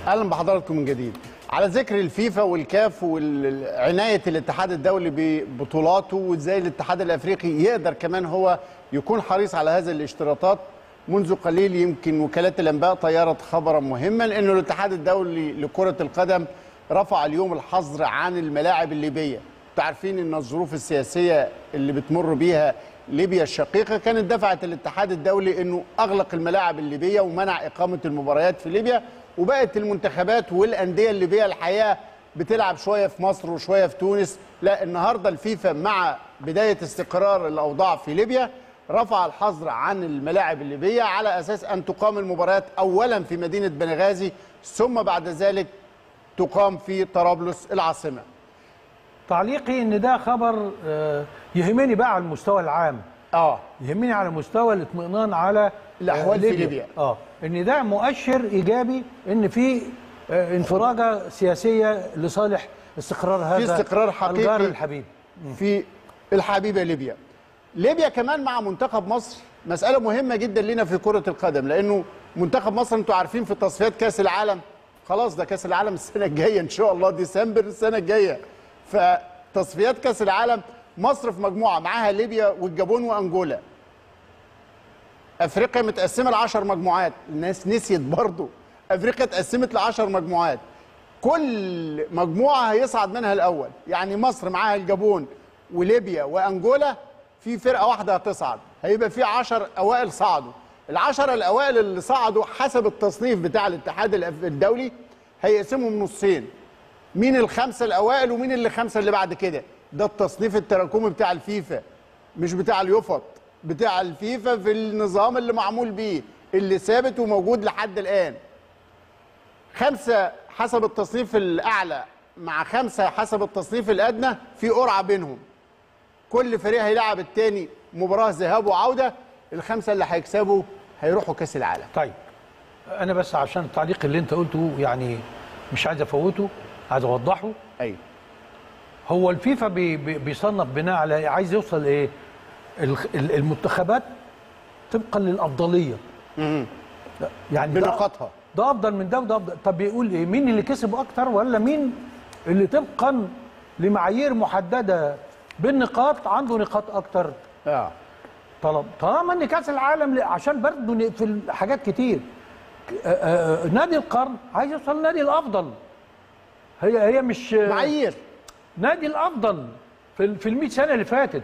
اهلا بحضراتكم من جديد. على ذكر الفيفا والكاف وعنايه الاتحاد الدولي ببطولاته وازاي الاتحاد الافريقي يقدر كمان هو يكون حريص على هذه الاشتراطات، منذ قليل يمكن وكالات الانباء طيرت خبرا مهما انه الاتحاد الدولي لكره القدم رفع اليوم الحظر عن الملاعب الليبيه. انتوا عارفين ان الظروف السياسيه اللي بتمر بيها ليبيا الشقيقه كانت دفعت الاتحاد الدولي انه اغلق الملاعب الليبيه ومنع اقامه المباريات في ليبيا، وبقت المنتخبات والانديه الليبيه الحقيقه بتلعب شويه في مصر وشويه في تونس. لا، النهارده الفيفا مع بدايه استقرار الاوضاع في ليبيا رفع الحظر عن الملاعب الليبيه على اساس ان تقام المباريات اولا في مدينه بنغازي ثم بعد ذلك تقام في طرابلس العاصمه. تعليقي ان ده خبر يهمني بقى على المستوى العام. يهمني على مستوى الاطمئنان على الاحوال في ليبيا. ان ده مؤشر ايجابي ان في انفراجه سياسيه لصالح استقرار هذا، في استقرار حقيقي الجار الحبيب في الحبيبه ليبيا. ليبيا كمان مع منتخب مصر مساله مهمه جدا لنا في كره القدم، لانه منتخب مصر انتوا عارفين في تصفيات كاس العالم، خلاص ده كاس العالم السنه الجايه ان شاء الله ديسمبر السنه الجايه. فتصفيات كاس العالم مصر في مجموعه معاها ليبيا والجابون وانجولا. افريقيا متقسمه ل10 مجموعات، الناس نسيت برضو افريقيا اتقسمت ل10 مجموعات، كل مجموعه هيصعد منها الاول، يعني مصر معاها الجابون وليبيا وانجولا، في فرقه واحده هتصعد، هيبقى في 10 اوائل صعدوا. ال10 الاوائل اللي صعدوا حسب التصنيف بتاع الاتحاد الدولي هيقسمهم نصين، مين ال5 الاوائل ومين ال5 اللي بعد كده. ده التصنيف التراكمي بتاع الفيفا، مش بتاع اليوفط، بتاع الفيفا في النظام اللي معمول بيه اللي ثابت وموجود لحد الان. 5 حسب التصنيف الاعلى مع 5 حسب التصنيف الادنى، في قرعه بينهم، كل فريق هيلعب الثاني مباراه ذهاب وعوده، ال5 اللي هيكسبوا هيروحوا كاس العالم. طيب انا بس عشان التعليق اللي انت قلته يعني مش عايز افوته، عايز اوضحه. ايوه، هو الفيفا بيصنف بناء على عايز يوصل ايه؟ المنتخبات طبقا للافضليه. يعني بنقاطها، ده افضل من ده وده افضل. طب بيقول ايه؟ مين اللي كسب اكتر ولا مين اللي طبقا لمعايير محدده بالنقاط عنده نقاط اكتر؟ طالما ان كاس العالم عشان برضه نقفل حاجات كتير. نادي القرن عايز يوصل للنادي الافضل. هي مش معايير نادي الافضل في ال100 سنه اللي فاتت.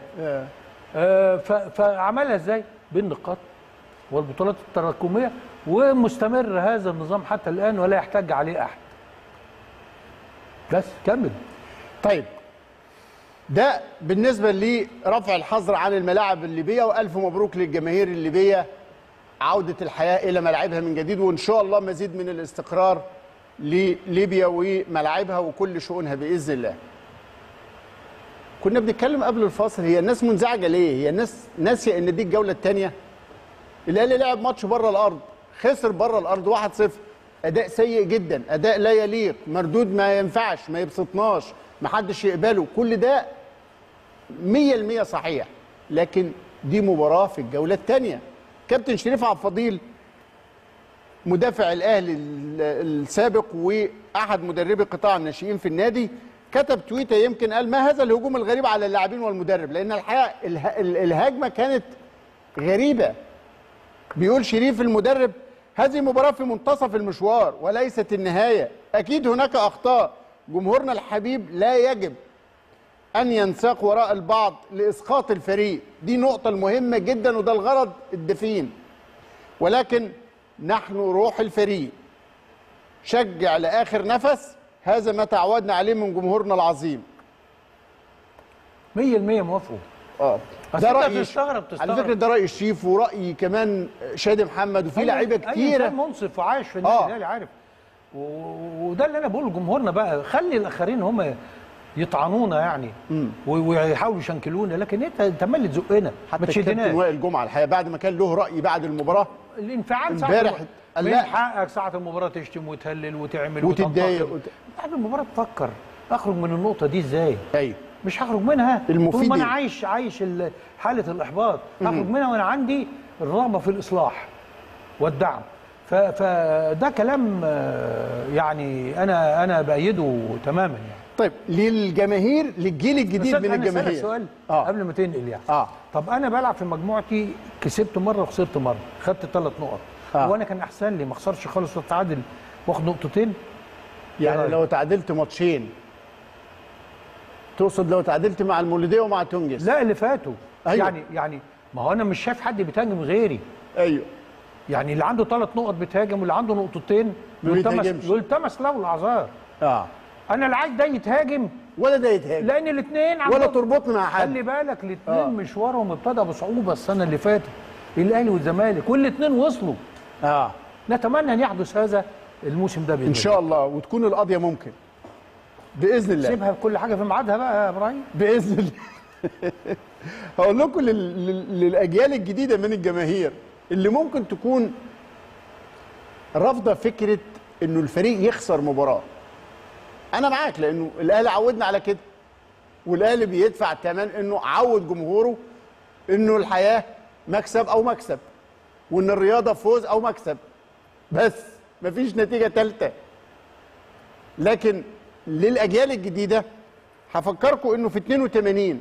فعملها ازاي؟ بالنقاط والبطولات التراكميه، ومستمر هذا النظام حتى الان ولا يحتاج عليه احد. بس كمل. طيب ده بالنسبه لرفع الحظر عن الملاعب الليبيه، والف مبروك للجماهير الليبيه عوده الحياه الى ملاعبها من جديد، وان شاء الله مزيد من الاستقرار لليبيا وملاعبها وكل شؤونها باذن الله. كنا بنتكلم قبل الفاصل، هي الناس منزعجه ليه؟ هي الناس ناسيه ان دي الجوله الثانيه. الاهلي لعب ماتش بره الارض، خسر بره الارض 1-0، اداء سيء جدا، اداء لا يليق، مردود ما ينفعش، ما يبسطناش، ما حدش يقبله، كل ده 100% صحيح، لكن دي مباراه في الجوله الثانيه. كابتن شريف عبد الفضيل مدافع الاهلي السابق واحد مدربي قطاع الناشئين في النادي كتب تويته يمكن قال: ما هذا الهجوم الغريب على اللاعبين والمدرب؟ لان الحقيقه الهجمه كانت غريبه. بيقول شريف المدرب: هذه مباراه في منتصف المشوار وليست النهايه، اكيد هناك اخطاء، جمهورنا الحبيب لا يجب ان ينساق وراء البعض لاسقاط الفريق، دي نقطه المهمه جدا وده الغرض الدفين، ولكن نحن روح الفريق، شجع لاخر نفس، هذا ما تعودنا عليه من جمهورنا العظيم. 100% موافقه. ده رأي على فكرة، ده رأي الشيف ورأي كمان شادي محمد وفي لعيبة كتيرة. منصف وعايش في النادي الاهلي عارف. وده اللي انا بقوله لجمهورنا بقى، خلي الاخرين هم يطعنونا يعني ويحاولوا يشنكلونا، لكن انت مالي تزقنا ما تشدناش. كابتن وائل جمعه الحقيقه بعد ما كان له راي بعد المباراه، الانفعال امبارح قال لا، حقك ساعه المباراه تشتم وتهلل وتعمل وتتضايق بعد المباراه تفكر اخرج من النقطه دي ازاي. ايوه، مش هخرج منها طول ما انا عايش حاله الاحباط، هخرج منها وانا عندي الرغبه في الاصلاح والدعم. فده كلام يعني انا بايده تماما يعني. طيب للجماهير، للجيل الجديد من الجماهير، سؤال قبل ما تنقل يعني. طب انا بلعب في مجموعتي، كسبت مره وخسرت مره، خدت 3 نقط. وانا كان احسن لي ما اخسرش خالص واتعادل واخد نقطتين؟ يعني لو تعادلت ماتشين، تقصد لو تعادلت مع المولوديه ومع تونجس؟ لا اللي فاتوا. أيوة. يعني ما هو انا مش شايف حد بيتهاجم غيري. ايوه، يعني اللي عنده 3 نقط بيتهاجم، واللي عنده نقطتين يلتمس له الاعذار. انا لا عايز ده يتهاجم ولا ده يتهاجم، لان الاثنين ولا تربطني مع حد. خلي بالك الاثنين مشوارهم ابتدى بصعوبه السنه اللي فاتت، الاهلي والزمالك والاثنين وصلوا. نتمنى ان يحدث هذا الموسم ده باذن ان شاء الله، وتكون القضيه ممكن باذن الله. سيبها كل حاجه في ميعادها بقى يا ابراهيم باذن الله. هقول لكم للاجيال الجديده من الجماهير اللي ممكن تكون رافضه فكره انه الفريق يخسر مباراه. انا معاك، لانه الاهلي عودنا على كده، والاهلي بيدفع ثمن انه عود جمهوره انه الحياه مكسب او مكسب، وان الرياضه فوز او مكسب، بس مفيش نتيجه ثالثه. لكن للاجيال الجديده هفكركم انه في 82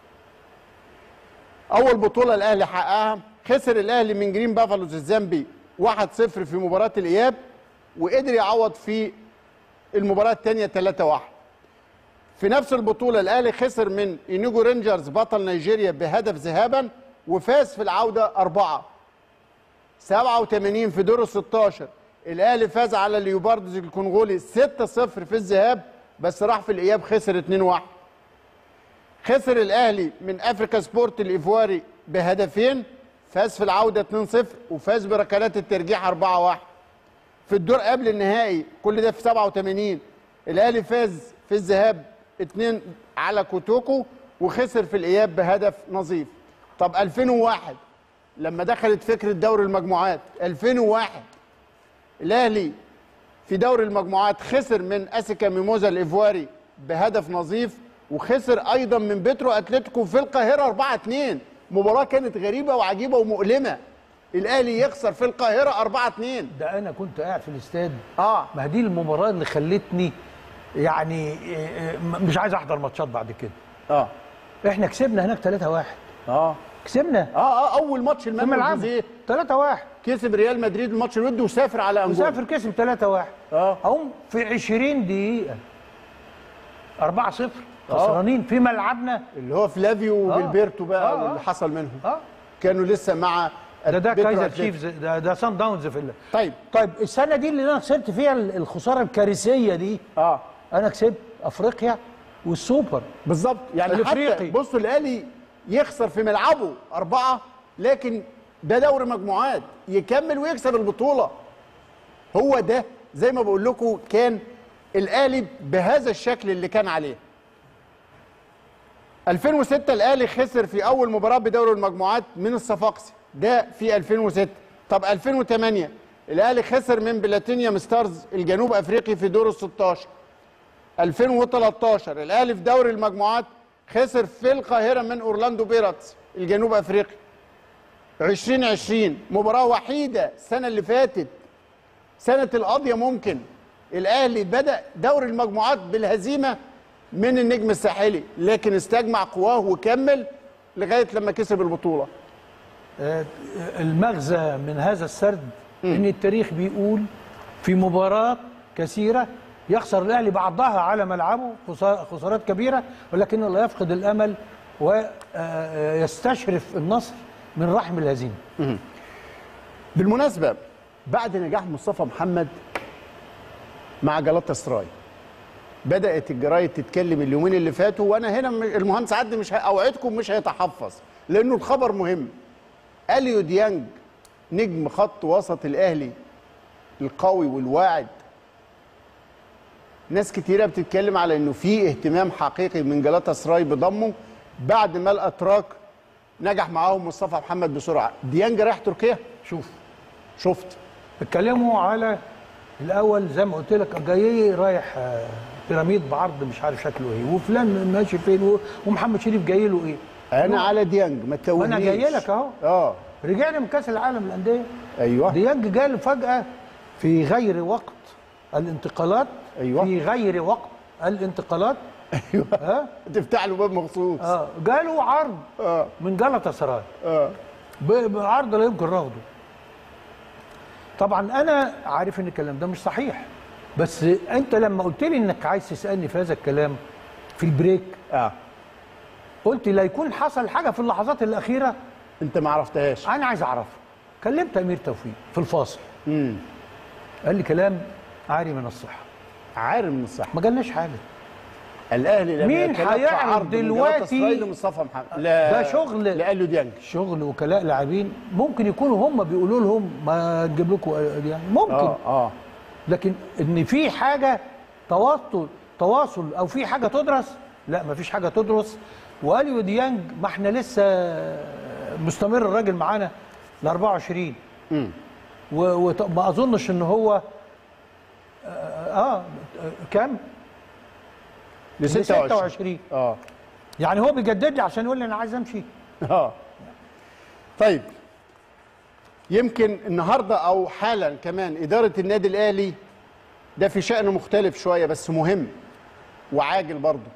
اول بطوله الاهلي حققها، خسر الاهلي من جرين بافالوز الزامبي 1-0 في مباراه الاياب، وقدر يعوض في المباراه الثانيه 3-1. في نفس البطوله الاهلي خسر من اينوجو رينجرز بطل نيجيريا بهدف ذهابا، وفاز في العوده 4. 87 في دور ال 16 الاهلي فاز على ليوباردوز الكونغولي 6-0 في الذهاب، بس راح في الاياب خسر 2-1. خسر الاهلي من افريكا سبورت الايفواري بهدفين، فاز في العوده 2-0، وفاز بركلات الترجيح 4-1. في الدور قبل النهائي، كل ده في 87، الاهلي فاز في الذهاب 2 على كوتوكو، وخسر في الاياب بهدف نظيف. طب 2001 لما دخلت فكره دوري المجموعات، 2001 الاهلي في دوري المجموعات خسر من اسيكا ميموزا الايفواري بهدف نظيف، وخسر ايضا من بيترو اتلتيكو في القاهره 4-2. مباراه كانت غريبه وعجيبه ومؤلمه، الاهلي يخسر في القاهره 4-2. ده انا كنت قاعد في الاستاد. ما دي المباراه اللي خلتني يعني مش عايز احضر ماتشات بعد كده. احنا كسبنا هناك 3-1. كسبنا اول ماتش الملعب 3-1. كسب ريال مدريد الماتش الودي وسافر على انجولا، وسافر كسب 3-1. هم في 20 دقيقه 4-0 خسرانين في ملعبنا، اللي هو فلافيو وجilberto بقى واللي حصل منهم. كانوا لسه مع ده كايزر تشيفز، ده سان داونز في طيب السنه دي اللي انا خسرت فيها الخساره الكارثيه دي، انا كسبت افريقيا والسوبر بالظبط. يعني حتى بصوا الاهلي يخسر في ملعبه 4، لكن ده دوري مجموعات، يكمل ويكسب البطوله. هو ده زي ما بقول لكم كان الاهلي بهذا الشكل اللي كان عليه. 2006 الاهلي خسر في اول مباراه بدوري المجموعات من الصفاقسي، ده في 2006. طب 2008 الاهلي خسر من بلاتينيوم ستارز الجنوب افريقي في دور ال 16. 2013 الاهلي في دوري المجموعات خسر في القاهره من اورلاندو بيراتس الجنوب افريقي. 2020 مباراه وحيده السنه اللي فاتت، سنه القضيه، ممكن الاهلي بدا دوري المجموعات بالهزيمه من النجم الساحلي، لكن استجمع قواه وكمل لغايه لما كسب البطوله. المغزى من هذا السرد ان التاريخ بيقول في مباراه كثيره يخسر الاهلي بعضها على ملعبه خسارات كبيره، ولكنه لا يفقد الامل ويستشرف النصر من رحم الهزيمه. بالمناسبه بعد نجاح مصطفى محمد مع جالاتا سراي بدات الجرايد تتكلم اليومين اللي فاتوا، وانا هنا المهندس عدلي مش اوعدكم مش هيتحفظ لانه الخبر مهم. اليو ديانج نجم خط وسط الاهلي القوي والواعد، ناس كتيره بتتكلم على انه في اهتمام حقيقي من جالاتا سراي بضمه بعد ما الاتراك نجح معاهم مصطفى محمد بسرعه. ديانج رايح تركيا. شفت اتكلموا على الاول زي ما قلت لك، جاي رايح بيراميد بعرض مش عارف شكله ايه، وفلان ماشي فين، ومحمد شريف جاي له ايه. انا على ديانج ما تتوهنيش، انا جاي لك اهو. رجعنا من كاس العالم للانديه. ايوه ديانج جاله فجاه في غير وقت الانتقالات. أيوة. في غير وقت الانتقالات. ايوه. تفتح له باب مخصوص. جاله عرض من جلطة سراي. بعرض لا يمكن رفضه. طبعا انا عارف ان الكلام ده مش صحيح، بس انت لما قلت لي انك عايز تسالني في هذا الكلام في البريك قلت لا يكون حصل حاجه في اللحظات الاخيره انت ما عرفتهاش. انا عايز اعرفها. كلمت امير توفيق في الفاصل. قال لي كلام عاري من الصحه. عاري من الصحه. ما قالناش حاجه. الاهلي لم مين هيعرض دلوقتي لمصطفى محمد؟ ده شغل لأليو ديانج. شغل وكلاء لاعبين. ممكن يكونوا هم بيقولوا لهم ما نجيب لكم يعني ممكن. لكن ان في حاجه تواصل او في حاجه تدرس، لا ما فيش حاجه تدرس. وأليو ديانج ما احنا لسه مستمر الراجل معانا ل 24 وما اظنش ان هو كام؟ ل 26. يعني هو بيجدد لي عشان يقول لي انا عايز امشي. طيب يمكن النهارده او حالا كمان اداره النادي الاهلي ده في شأن مختلف شويه بس مهم وعاجل برضه.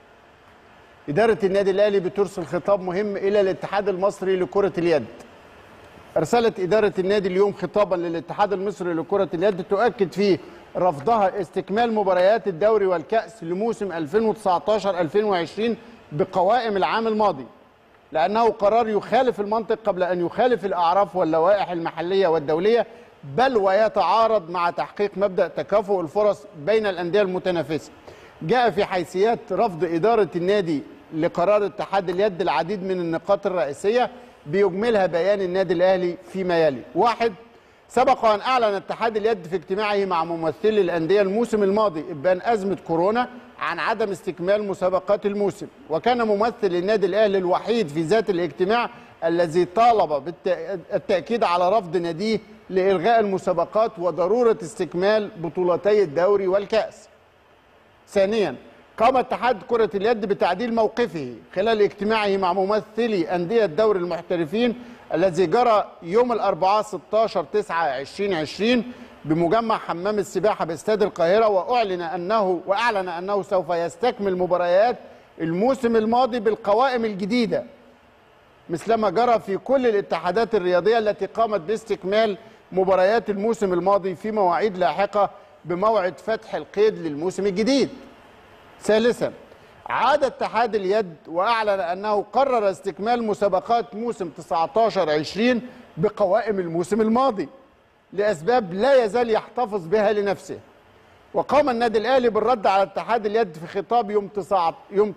اداره النادي الاهلي بترسل خطاب مهم الى الاتحاد المصري لكره اليد. ارسلت اداره النادي اليوم خطابا للاتحاد المصري لكره اليد تؤكد فيه رفضها استكمال مباريات الدوري والكأس لموسم 2019-2020 بقوائم العام الماضي، لأنه قرار يخالف المنطق قبل أن يخالف الأعراف واللوائح المحلية والدولية، بل ويتعارض مع تحقيق مبدأ تكافؤ الفرص بين الأندية المتنافسة. جاء في حيثيات رفض إدارة النادي لقرار اتحاد اليد العديد من النقاط الرئيسية بيجملها بيان النادي الأهلي فيما يلي. 1. سبق أن أعلن اتحاد اليد في اجتماعه مع ممثلي الأندية الموسم الماضي إبان أزمة كورونا عن عدم استكمال مسابقات الموسم، وكان ممثل النادي الأهلي الوحيد في ذات الاجتماع الذي طالب بالتأكيد على رفض ناديه لإلغاء المسابقات وضرورة استكمال بطولتي الدوري والكأس. 2. قام اتحاد كرة اليد بتعديل موقفه خلال اجتماعه مع ممثلي أندية دوري المحترفين الذي جرى يوم الأربعاء 16/9/2020 بمجمع حمام السباحة باستاد القاهرة، وأعلن أنه سوف يستكمل مباريات الموسم الماضي بالقوائم الجديدة مثلما جرى في كل الاتحادات الرياضية التي قامت باستكمال مباريات الموسم الماضي في مواعيد لاحقة بموعد فتح القيد للموسم الجديد. 3. عاد اتحاد اليد وأعلن أنه قرر استكمال مسابقات موسم 19-20 بقوائم الموسم الماضي لأسباب لا يزال يحتفظ بها لنفسه. وقام النادي الأهلي بالرد على اتحاد اليد في خطاب يوم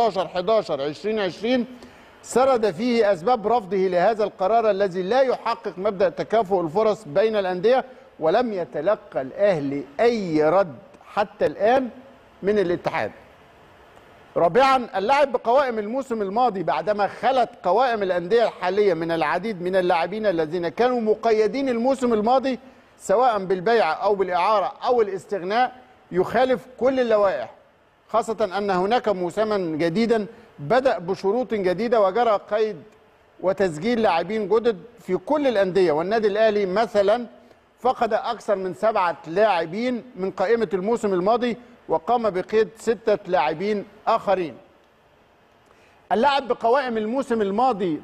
19/11/2020 سرد فيه أسباب رفضه لهذا القرار الذي لا يحقق مبدأ تكافؤ الفرص بين الأندية، ولم يتلقى الأهلي أي رد حتى الآن من الاتحاد. 4. اللعب بقوائم الموسم الماضي بعدما خلت قوائم الأندية الحالية من العديد من اللاعبين الذين كانوا مقيدين الموسم الماضي سواء بالبيع أو بالإعارة أو الاستغناء يخالف كل اللوائح، خاصة أن هناك موسما جديدا بدأ بشروط جديدة وجرى قيد وتسجيل لاعبين جدد في كل الأندية. والنادي الأهلي مثلا فقد أكثر من 7 لاعبين من قائمة الموسم الماضي وقام بقيد 6 لاعبين آخرين. اللعب بقوائم الموسم الماضي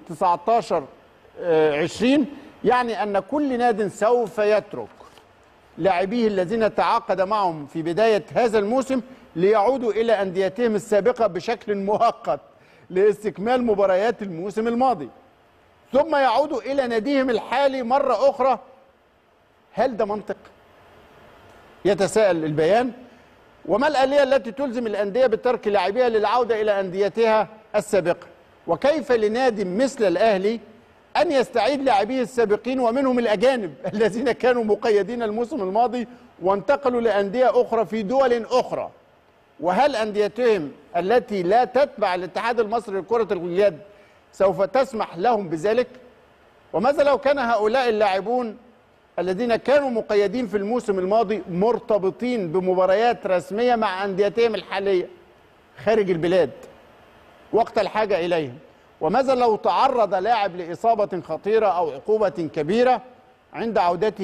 19-20 يعني أن كل ناد سوف يترك لاعبيه الذين تعاقد معهم في بداية هذا الموسم ليعودوا إلى أنديتهم السابقة بشكل مؤقت لاستكمال مباريات الموسم الماضي، ثم يعودوا إلى ناديهم الحالي مرة أخرى. هل ده منطق؟ يتساءل البيان. وما الآلية التي تلزم الأندية بترك لاعبيها للعودة إلى أنديتها السابقة؟ وكيف لنادي مثل الأهلي أن يستعيد لاعبيه السابقين ومنهم الأجانب الذين كانوا مقيدين الموسم الماضي وانتقلوا لأندية أخرى في دول أخرى؟ وهل أنديتهم التي لا تتبع الاتحاد المصري لكرة اليد سوف تسمح لهم بذلك؟ وماذا لو كان هؤلاء اللاعبون الذين كانوا مقيدين في الموسم الماضي مرتبطين بمباريات رسمية مع أنديتهم الحالية خارج البلاد وقت الحاجة إليهم؟ وماذا لو تعرض لاعب لإصابة خطيرة أو عقوبة كبيرة عند عودته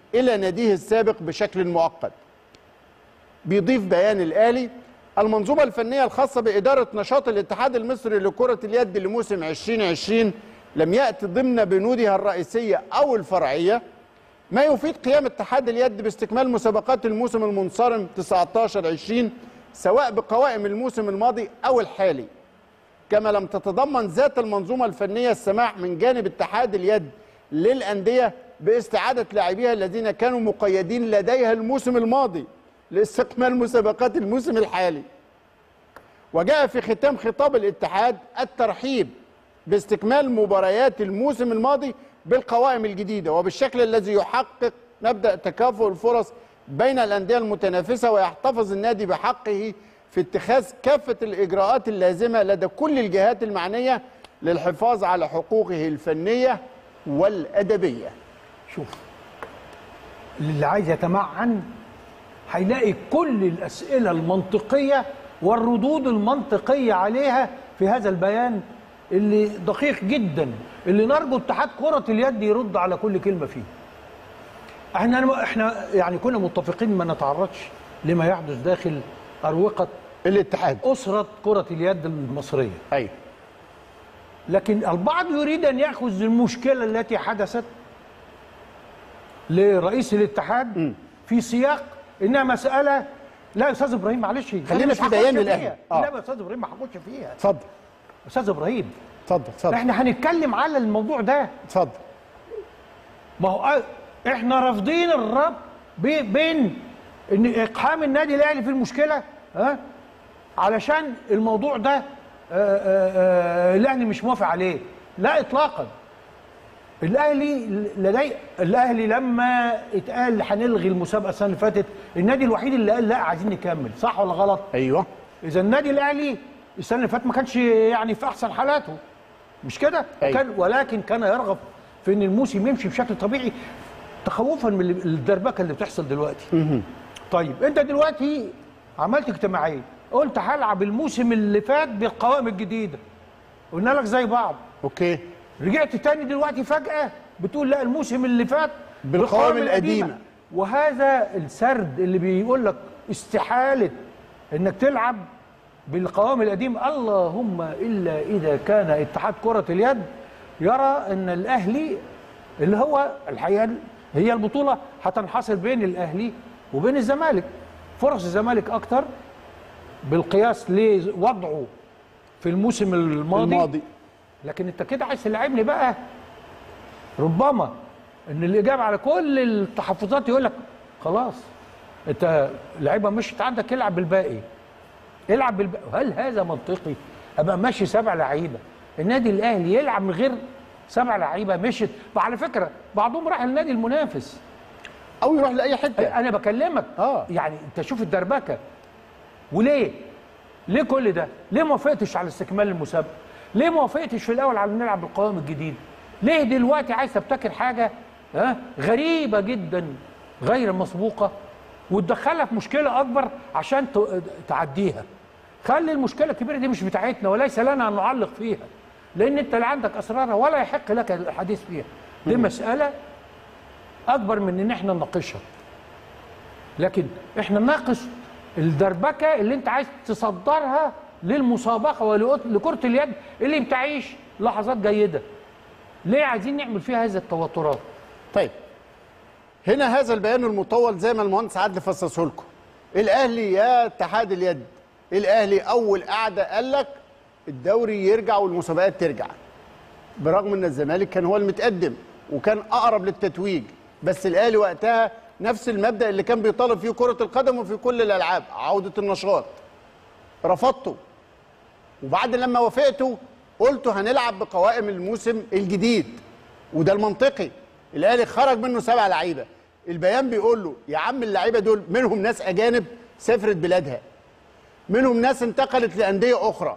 الى ناديه السابق بشكل مؤقت. بيضيف بيان الاهلي: المنظومه الفنيه الخاصه باداره نشاط الاتحاد المصري لكره اليد لموسم 2020 لم ياتي ضمن بنودها الرئيسيه او الفرعيه ما يفيد قيام اتحاد اليد باستكمال مسابقات الموسم المنصرم 19/20 سواء بقوائم الموسم الماضي او الحالي، كما لم تتضمن ذات المنظومه الفنيه السماح من جانب اتحاد اليد للانديه باستعاده لاعبيها الذين كانوا مقيدين لديها الموسم الماضي لاستكمال مسابقات الموسم الحالي. وجاء في ختام خطاب الاتحاد الترحيب باستكمال مباريات الموسم الماضي بالقوائم الجديدة وبالشكل الذي يحقق مبدأ تكافؤ الفرص بين الأندية المتنافسة، ويحتفظ النادي بحقه في اتخاذ كافة الإجراءات اللازمة لدى كل الجهات المعنية للحفاظ على حقوقه الفنية والأدبية. شوف، اللي عايز يتمعن هيلاقي كل الأسئلة المنطقية والردود المنطقية عليها في هذا البيان اللي دقيق جدا، اللي نرجو اتحاد كرة اليد يرد على كل كلمة فيه. احنا يعني كنا متفقين ما نتعرضش لما يحدث داخل أروقة الاتحاد، أسرة كرة اليد المصرية. أيوة. لكن البعض يريد أن يأخذ المشكلة التي حدثت لرئيس الاتحاد في سياق إنها مسألة. لا يا أستاذ إبراهيم، معلش خلينا في بيان الأهلي. لا يا أستاذ إبراهيم، ما هخش فيها. اتفضل أستاذ إبراهيم، اتفضل. احنا هنتكلم على الموضوع ده. اتفضل. ما هو احنا رافضين الربط بين ان اقحام النادي الاهلي في المشكله، علشان الموضوع ده الاهلي مش موافق عليه. لا اطلاقا. الاهلي لما اتقال هنلغي المسابقه السنه اللي فاتت، النادي الوحيد اللي قال لا عايزين نكمل. صح ولا غلط؟ ايوه. اذا النادي الاهلي السنه اللي فاتت ما كانش يعني في احسن حالاته، مش كده؟ أيوة. ولكن كان يرغب في ان الموسم يمشي بشكل طبيعي، تخوفا من الدربكه اللي بتحصل دلوقتي. طيب انت دلوقتي عملت اجتماعيه، قلت هلعب الموسم اللي فات بالقوائم الجديده، قلنا لك زي بعض. اوكي. رجعت تاني دلوقتي فجاه بتقول لا الموسم اللي فات بالقوائم القديمه. وهذا السرد اللي بيقول لك استحاله انك تلعب بالقوائم القديمه، اللهم الا اذا كان اتحاد كره اليد يرى ان الاهلي اللي هو الحقيقه هي البطوله هتنحصر بين الاهلي وبين الزمالك، فرص الزمالك اكتر بالقياس لوضعه في الموسم الماضي. لكن انت كده عايز تلعبني بقى، ربما ان الاجابه على كل التحفظات يقول لك خلاص انت لعيبه مشيت عندك، العب بالباقي، العب بالباقي. هل هذا منطقي؟ ابقى ماشي 7 لعيبه، النادي الاهلي يلعب من غير 7 لعيبه مشت؟ وعلى فكره بعضهم راح النادي المنافس او يروح لاي حته. انا بكلمك يعني انت شوف الدربكه. وليه كل ده؟ ليه ما وافقتش على استكمال المسابقه؟ ليه ما وافقتش في الاول على نلعب بالقوائم الجديده؟ ليه دلوقتي عايز تبتكر حاجه غريبه جدا غير مسبوقه وتدخلها في مشكله اكبر عشان تعديها؟ خلي المشكله الكبيره دي مش بتاعتنا وليس لنا ان نعلق فيها، لان انت لا عندك اسرارها ولا يحق لك الحديث فيها. دي مساله اكبر من ان احنا نناقشها، لكن احنا نناقش الدربكه اللي انت عايز تصدرها للمسابقه ولكره اليد اللي بتعيش لحظات جيده. ليه عايزين نعمل فيها هذه التوترات؟ طيب هنا هذا البيان المطول زي ما المهندس عادل فصصه لكم. الاهلي يا اتحاد اليد، الاهلي اول قعده قال لك الدوري يرجع والمسابقات ترجع، برغم ان الزمالك كان هو المتقدم وكان اقرب للتتويج، بس الاهلي وقتها نفس المبدا اللي كان بيطالب فيه كره القدم وفي كل الالعاب، عوده النشاط. رفضته، وبعد لما وافقتوا قلتوا هنلعب بقوائم الموسم الجديد، وده المنطقي. الاهلي خرج منه 7 لعيبه. البيان بيقول له يا عم اللعيبه دول منهم ناس اجانب سافرت بلادها، منهم ناس انتقلت لانديه اخرى.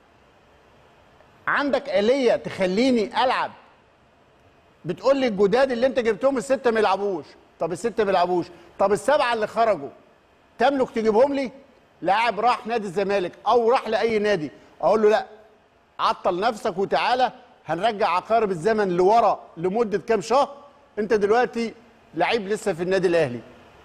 عندك آلية تخليني العب؟ بتقول لي الجداد اللي انت جبتهم ال6 ما يلعبوش. طب ال6 ما يلعبوش، طب ال7 اللي خرجوا تملك تجيبهم لي؟ لاعب راح نادي الزمالك او راح لاي نادي اقول له لا عطل نفسك وتعالى هنرجع عقارب الزمن لورا لمده كام شهر. انت دلوقتي لعيب لسه في النادي الاهلي،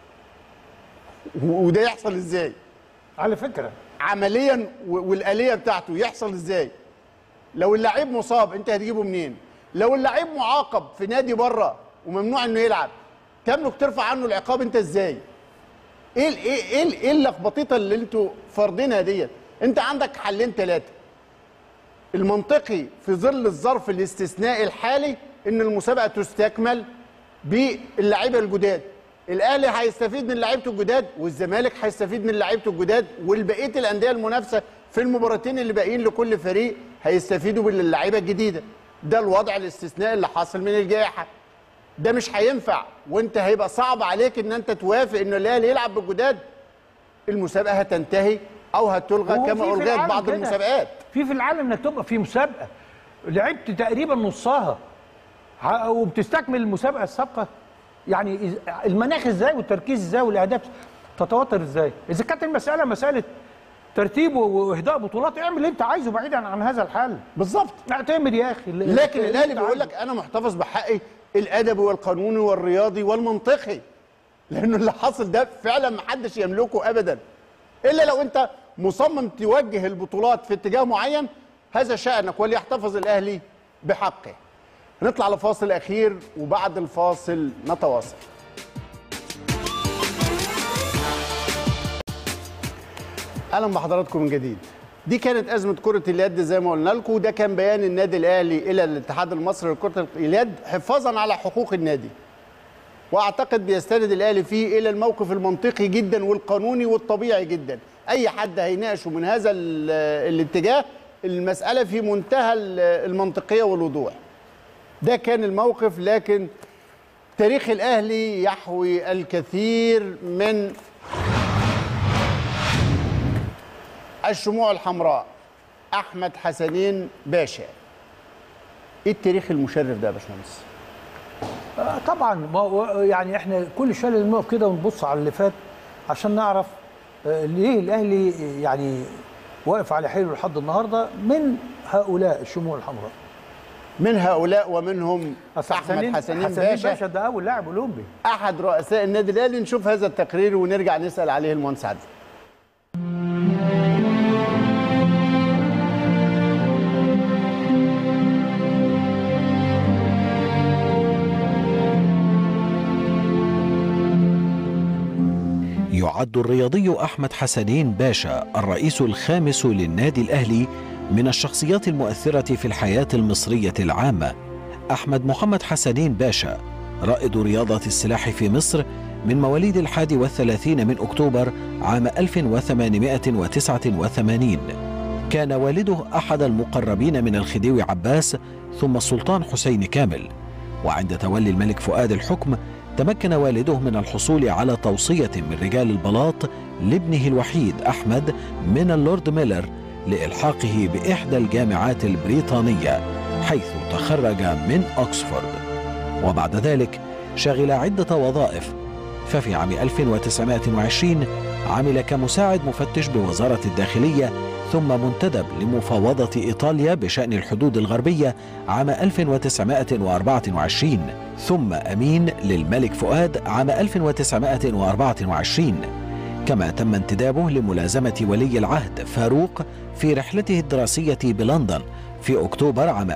وده يحصل ازاي؟ على فكره عمليا والآلية بتاعته يحصل ازاي؟ لو اللعيب مصاب انت هتجيبه منين؟ لو اللعيب معاقب في نادي بره وممنوع انه يلعب، تملك ترفع عنه العقاب انت ازاي؟ ايه اللخبطيطه اللي انتوا فارضينها ديت؟ انت عندك حلين ثلاثه. المنطقي في ظل الظرف الاستثنائي الحالي ان المسابقه تستكمل باللعيبه الجداد. الاهلي هيستفيد من لعيبته الجداد، والزمالك هيستفيد من لعيبته الجداد، والبقيه الانديه المنافسه في المباراتين اللي باقيين لكل فريق هيستفيدوا باللعيبه الجديده. ده الوضع الاستثنائي اللي حاصل من الجائحه. ده مش هينفع، وانت هيبقى صعب عليك ان انت توافق ان الاهلي يلعب بالجداد. المسابقه هتنتهي او هتلغى كما الغيت بعض المسابقات. في العالم انك تبقى في مسابقه لعبت تقريبا نصها وبتستكمل المسابقه السابقه. يعني المناخ ازاي والتركيز ازاي والاهداف تتوتر ازاي؟ اذا كانت المساله مساله ترتيب واهداء بطولات، اعمل اللي انت عايزه بعيدا عن هذا الحل. بالظبط، اعتمد يا اخي. لكن الاهلي بيقول لك انا محتفظ بحقي الادبي والقانوني والرياضي والمنطقي، لانه اللي حاصل ده فعلا ما حدش يملكه ابدا، الا لو انت مصمم توجه البطولات في اتجاه معين. هذا شأنك، وليحتفظ الاهلي بحقه. نطلع لفاصل اخير وبعد الفاصل نتواصل. اهلا بحضراتكم من جديد. دي كانت ازمه كره اليد زي ما قلنا لكم، وده كان بيان النادي الاهلي الى الاتحاد المصري لكره اليد حفاظا على حقوق النادي. واعتقد بيستند الاهلي فيه الى الموقف المنطقي جدا والقانوني والطبيعي جدا. اي حد هيناقشه من هذا الاتجاه، المساله في منتهى المنطقيه والوضوح. ده كان الموقف، لكن تاريخ الاهلي يحوي الكثير من الشموع الحمراء. احمد حسنين باشا، ايه التاريخ المشرف ده يا باشمهندس؟ طبعا يعني احنا كل شويه لازم نقف كده ونبص على اللي فات عشان نعرف ليه الاهلي يعني واقف على حيله لحد النهارده من هؤلاء الشموع الحمراء. من هؤلاء ومنهم احمد حسنين باشا. ده اول لاعب اولمبي، احد رؤساء النادي الاهلي. نشوف هذا التقرير ونرجع نسال عليه المهندس عادل. يعد الرياضي أحمد حسنين باشا الرئيس الخامس للنادي الأهلي من الشخصيات المؤثرة في الحياة المصرية العامة. أحمد محمد حسنين باشا رائد رياضة السلاح في مصر من مواليد 31 من أكتوبر عام 1889. كان والده أحد المقربين من الخديوي عباس ثم السلطان حسين كامل، وعند تولي الملك فؤاد الحكم تمكن والده من الحصول على توصية من رجال البلاط لابنه الوحيد أحمد من اللورد ميلر لإلحاقه بإحدى الجامعات البريطانية، حيث تخرج من أكسفورد. وبعد ذلك شغل عدة وظائف، ففي عام 1920 عمل كمساعد مفتش بوزارة الداخلية، ثم منتدب لمفاوضة إيطاليا بشأن الحدود الغربية عام 1924، ثم أمين للملك فؤاد عام 1924. كما تم انتدابه لملازمة ولي العهد فاروق في رحلته الدراسية بلندن في أكتوبر عام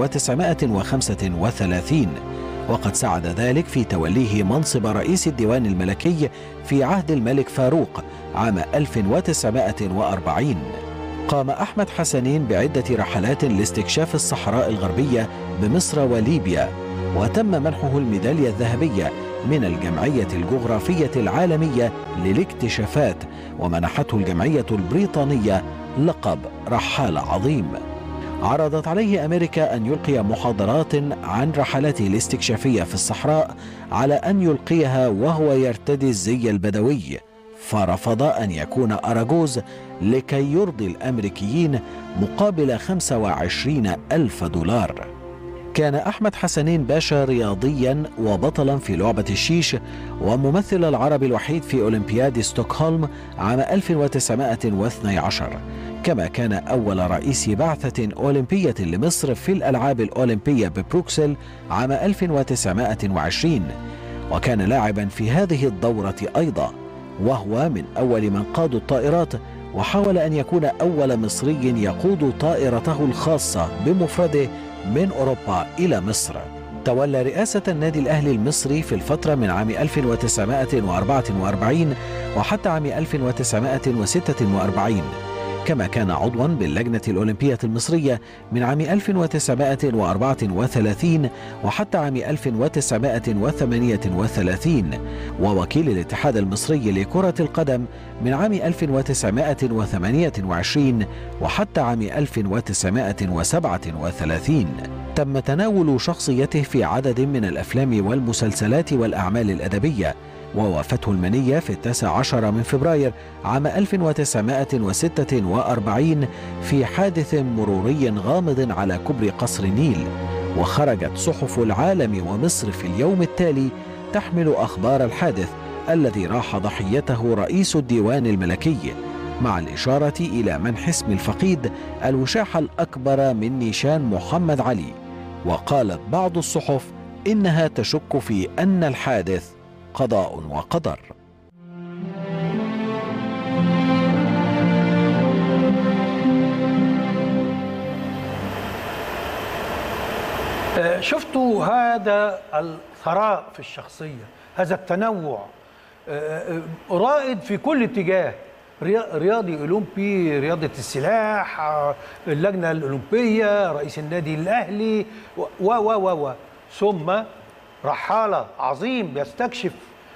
1935، وقد ساعد ذلك في توليه منصب رئيس الديوان الملكي في عهد الملك فاروق عام 1940. قام أحمد حسنين بعدة رحلات لاستكشاف الصحراء الغربية بمصر وليبيا، وتم منحه الميدالية الذهبية من الجمعية الجغرافية العالمية للاكتشافات، ومنحته الجمعية البريطانية لقب رحال عظيم. عرضت عليه أمريكا أن يلقي محاضرات عن رحلاته الاستكشافية في الصحراء على أن يلقيها وهو يرتدي الزي البدوي، فرفض أن يكون أراجوز لكي يرضي الأمريكيين مقابل 25,000 دولار. كان أحمد حسنين باشا رياضيا وبطلا في لعبة الشيش، وممثل العرب الوحيد في أولمبياد ستوكهولم عام 1912، كما كان أول رئيس بعثة أولمبية لمصر في الألعاب الأولمبية ببروكسل عام 1920، وكان لاعبا في هذه الدورة أيضا، وهو من أول من قادوا الطائرات، وحاول أن يكون أول مصري يقود طائرته الخاصة بمفرده من أوروبا إلى مصر. تولى رئاسة النادي الأهلي المصري في الفترة من عام 1944 وحتى عام 1946، كما كان عضوا باللجنة الأولمبية المصرية من عام 1934 وحتى عام 1938، ووكيل الاتحاد المصري لكرة القدم من عام 1928 وحتى عام 1937. تم تناول شخصيته في عدد من الأفلام والمسلسلات والأعمال الأدبية، ووافته المنية في 19 من فبراير عام 1946 في حادث مروري غامض على كوبري قصر النيل، وخرجت صحف العالم ومصر في اليوم التالي تحمل أخبار الحادث الذي راح ضحيته رئيس الديوان الملكي، مع الإشارة إلى منح اسم الفقيد الوشاح الأكبر من نيشان محمد علي. وقالت بعض الصحف إنها تشك في أن الحادث قضاء وقدر. شفتوا هذا الثراء في الشخصية، هذا التنوع رائد في كل اتجاه، رياضي أولمبي، رياضة السلاح، اللجنة الأولمبية، رئيس النادي الأهلي و ثم رحالة عظيم يستكشف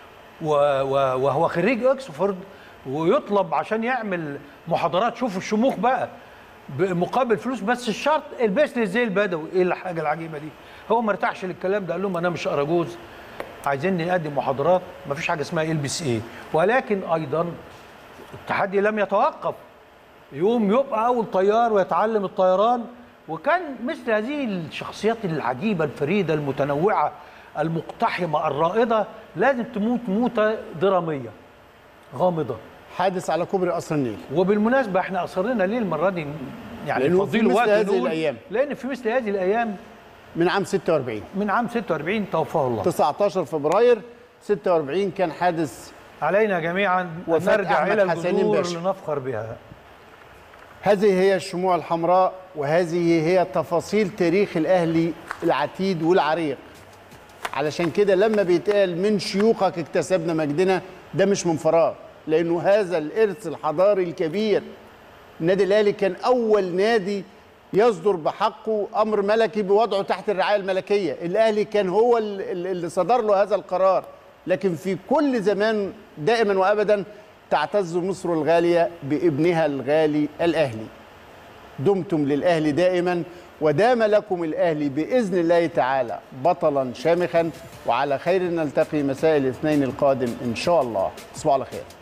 وهو خريج أكسفورد ويطلب عشان يعمل محاضرات. شوفوا الشموخ بقى بمقابل فلوس، بس الشرط البس لي زي البدوي. ايه الحاجه العجيبه دي؟ هو ما ارتاحش للكلام ده، قال لهم انا مش اراجوز، عايزيني اقدم محاضرات، ما فيش حاجه اسمها البس ايه. ولكن ايضا التحدي لم يتوقف، يوم يبقى اول طيار ويتعلم الطيران. وكان مثل هذه الشخصيات العجيبه الفريده المتنوعه المقتحمه الرائده لازم تموت موته دراميه غامضه. حادث على كوبري قصر النيل. وبالمناسبه احنا اصرينا ليه المره دي يعني نفضيله وقت هذه الايام، لان في مثل هذه الايام من عام 46 توفاه الله. 19 فبراير 46 كان حادث علينا جميعا أن نرجع الى الجذور لنفخر بها. هذه هي الشموع الحمراء، وهذه هي تفاصيل تاريخ الاهلي العتيد والعريق. علشان كده لما بيتقال من شيوخك اكتسبنا مجدنا، ده مش من فراغ، لانه هذا الارث الحضاري الكبير. النادي الاهلي كان اول نادي يصدر بحقه امر ملكي بوضعه تحت الرعايه الملكيه، الاهلي كان هو اللي صدر له هذا القرار. لكن في كل زمان دائما وابدا تعتز مصر الغاليه بابنها الغالي الاهلي. دمتم للاهلي دائما، ودام لكم الاهلي باذن الله تعالى بطلا شامخا. وعلى خير نلتقي مساء الاثنين القادم ان شاء الله. تصبحوا على خير.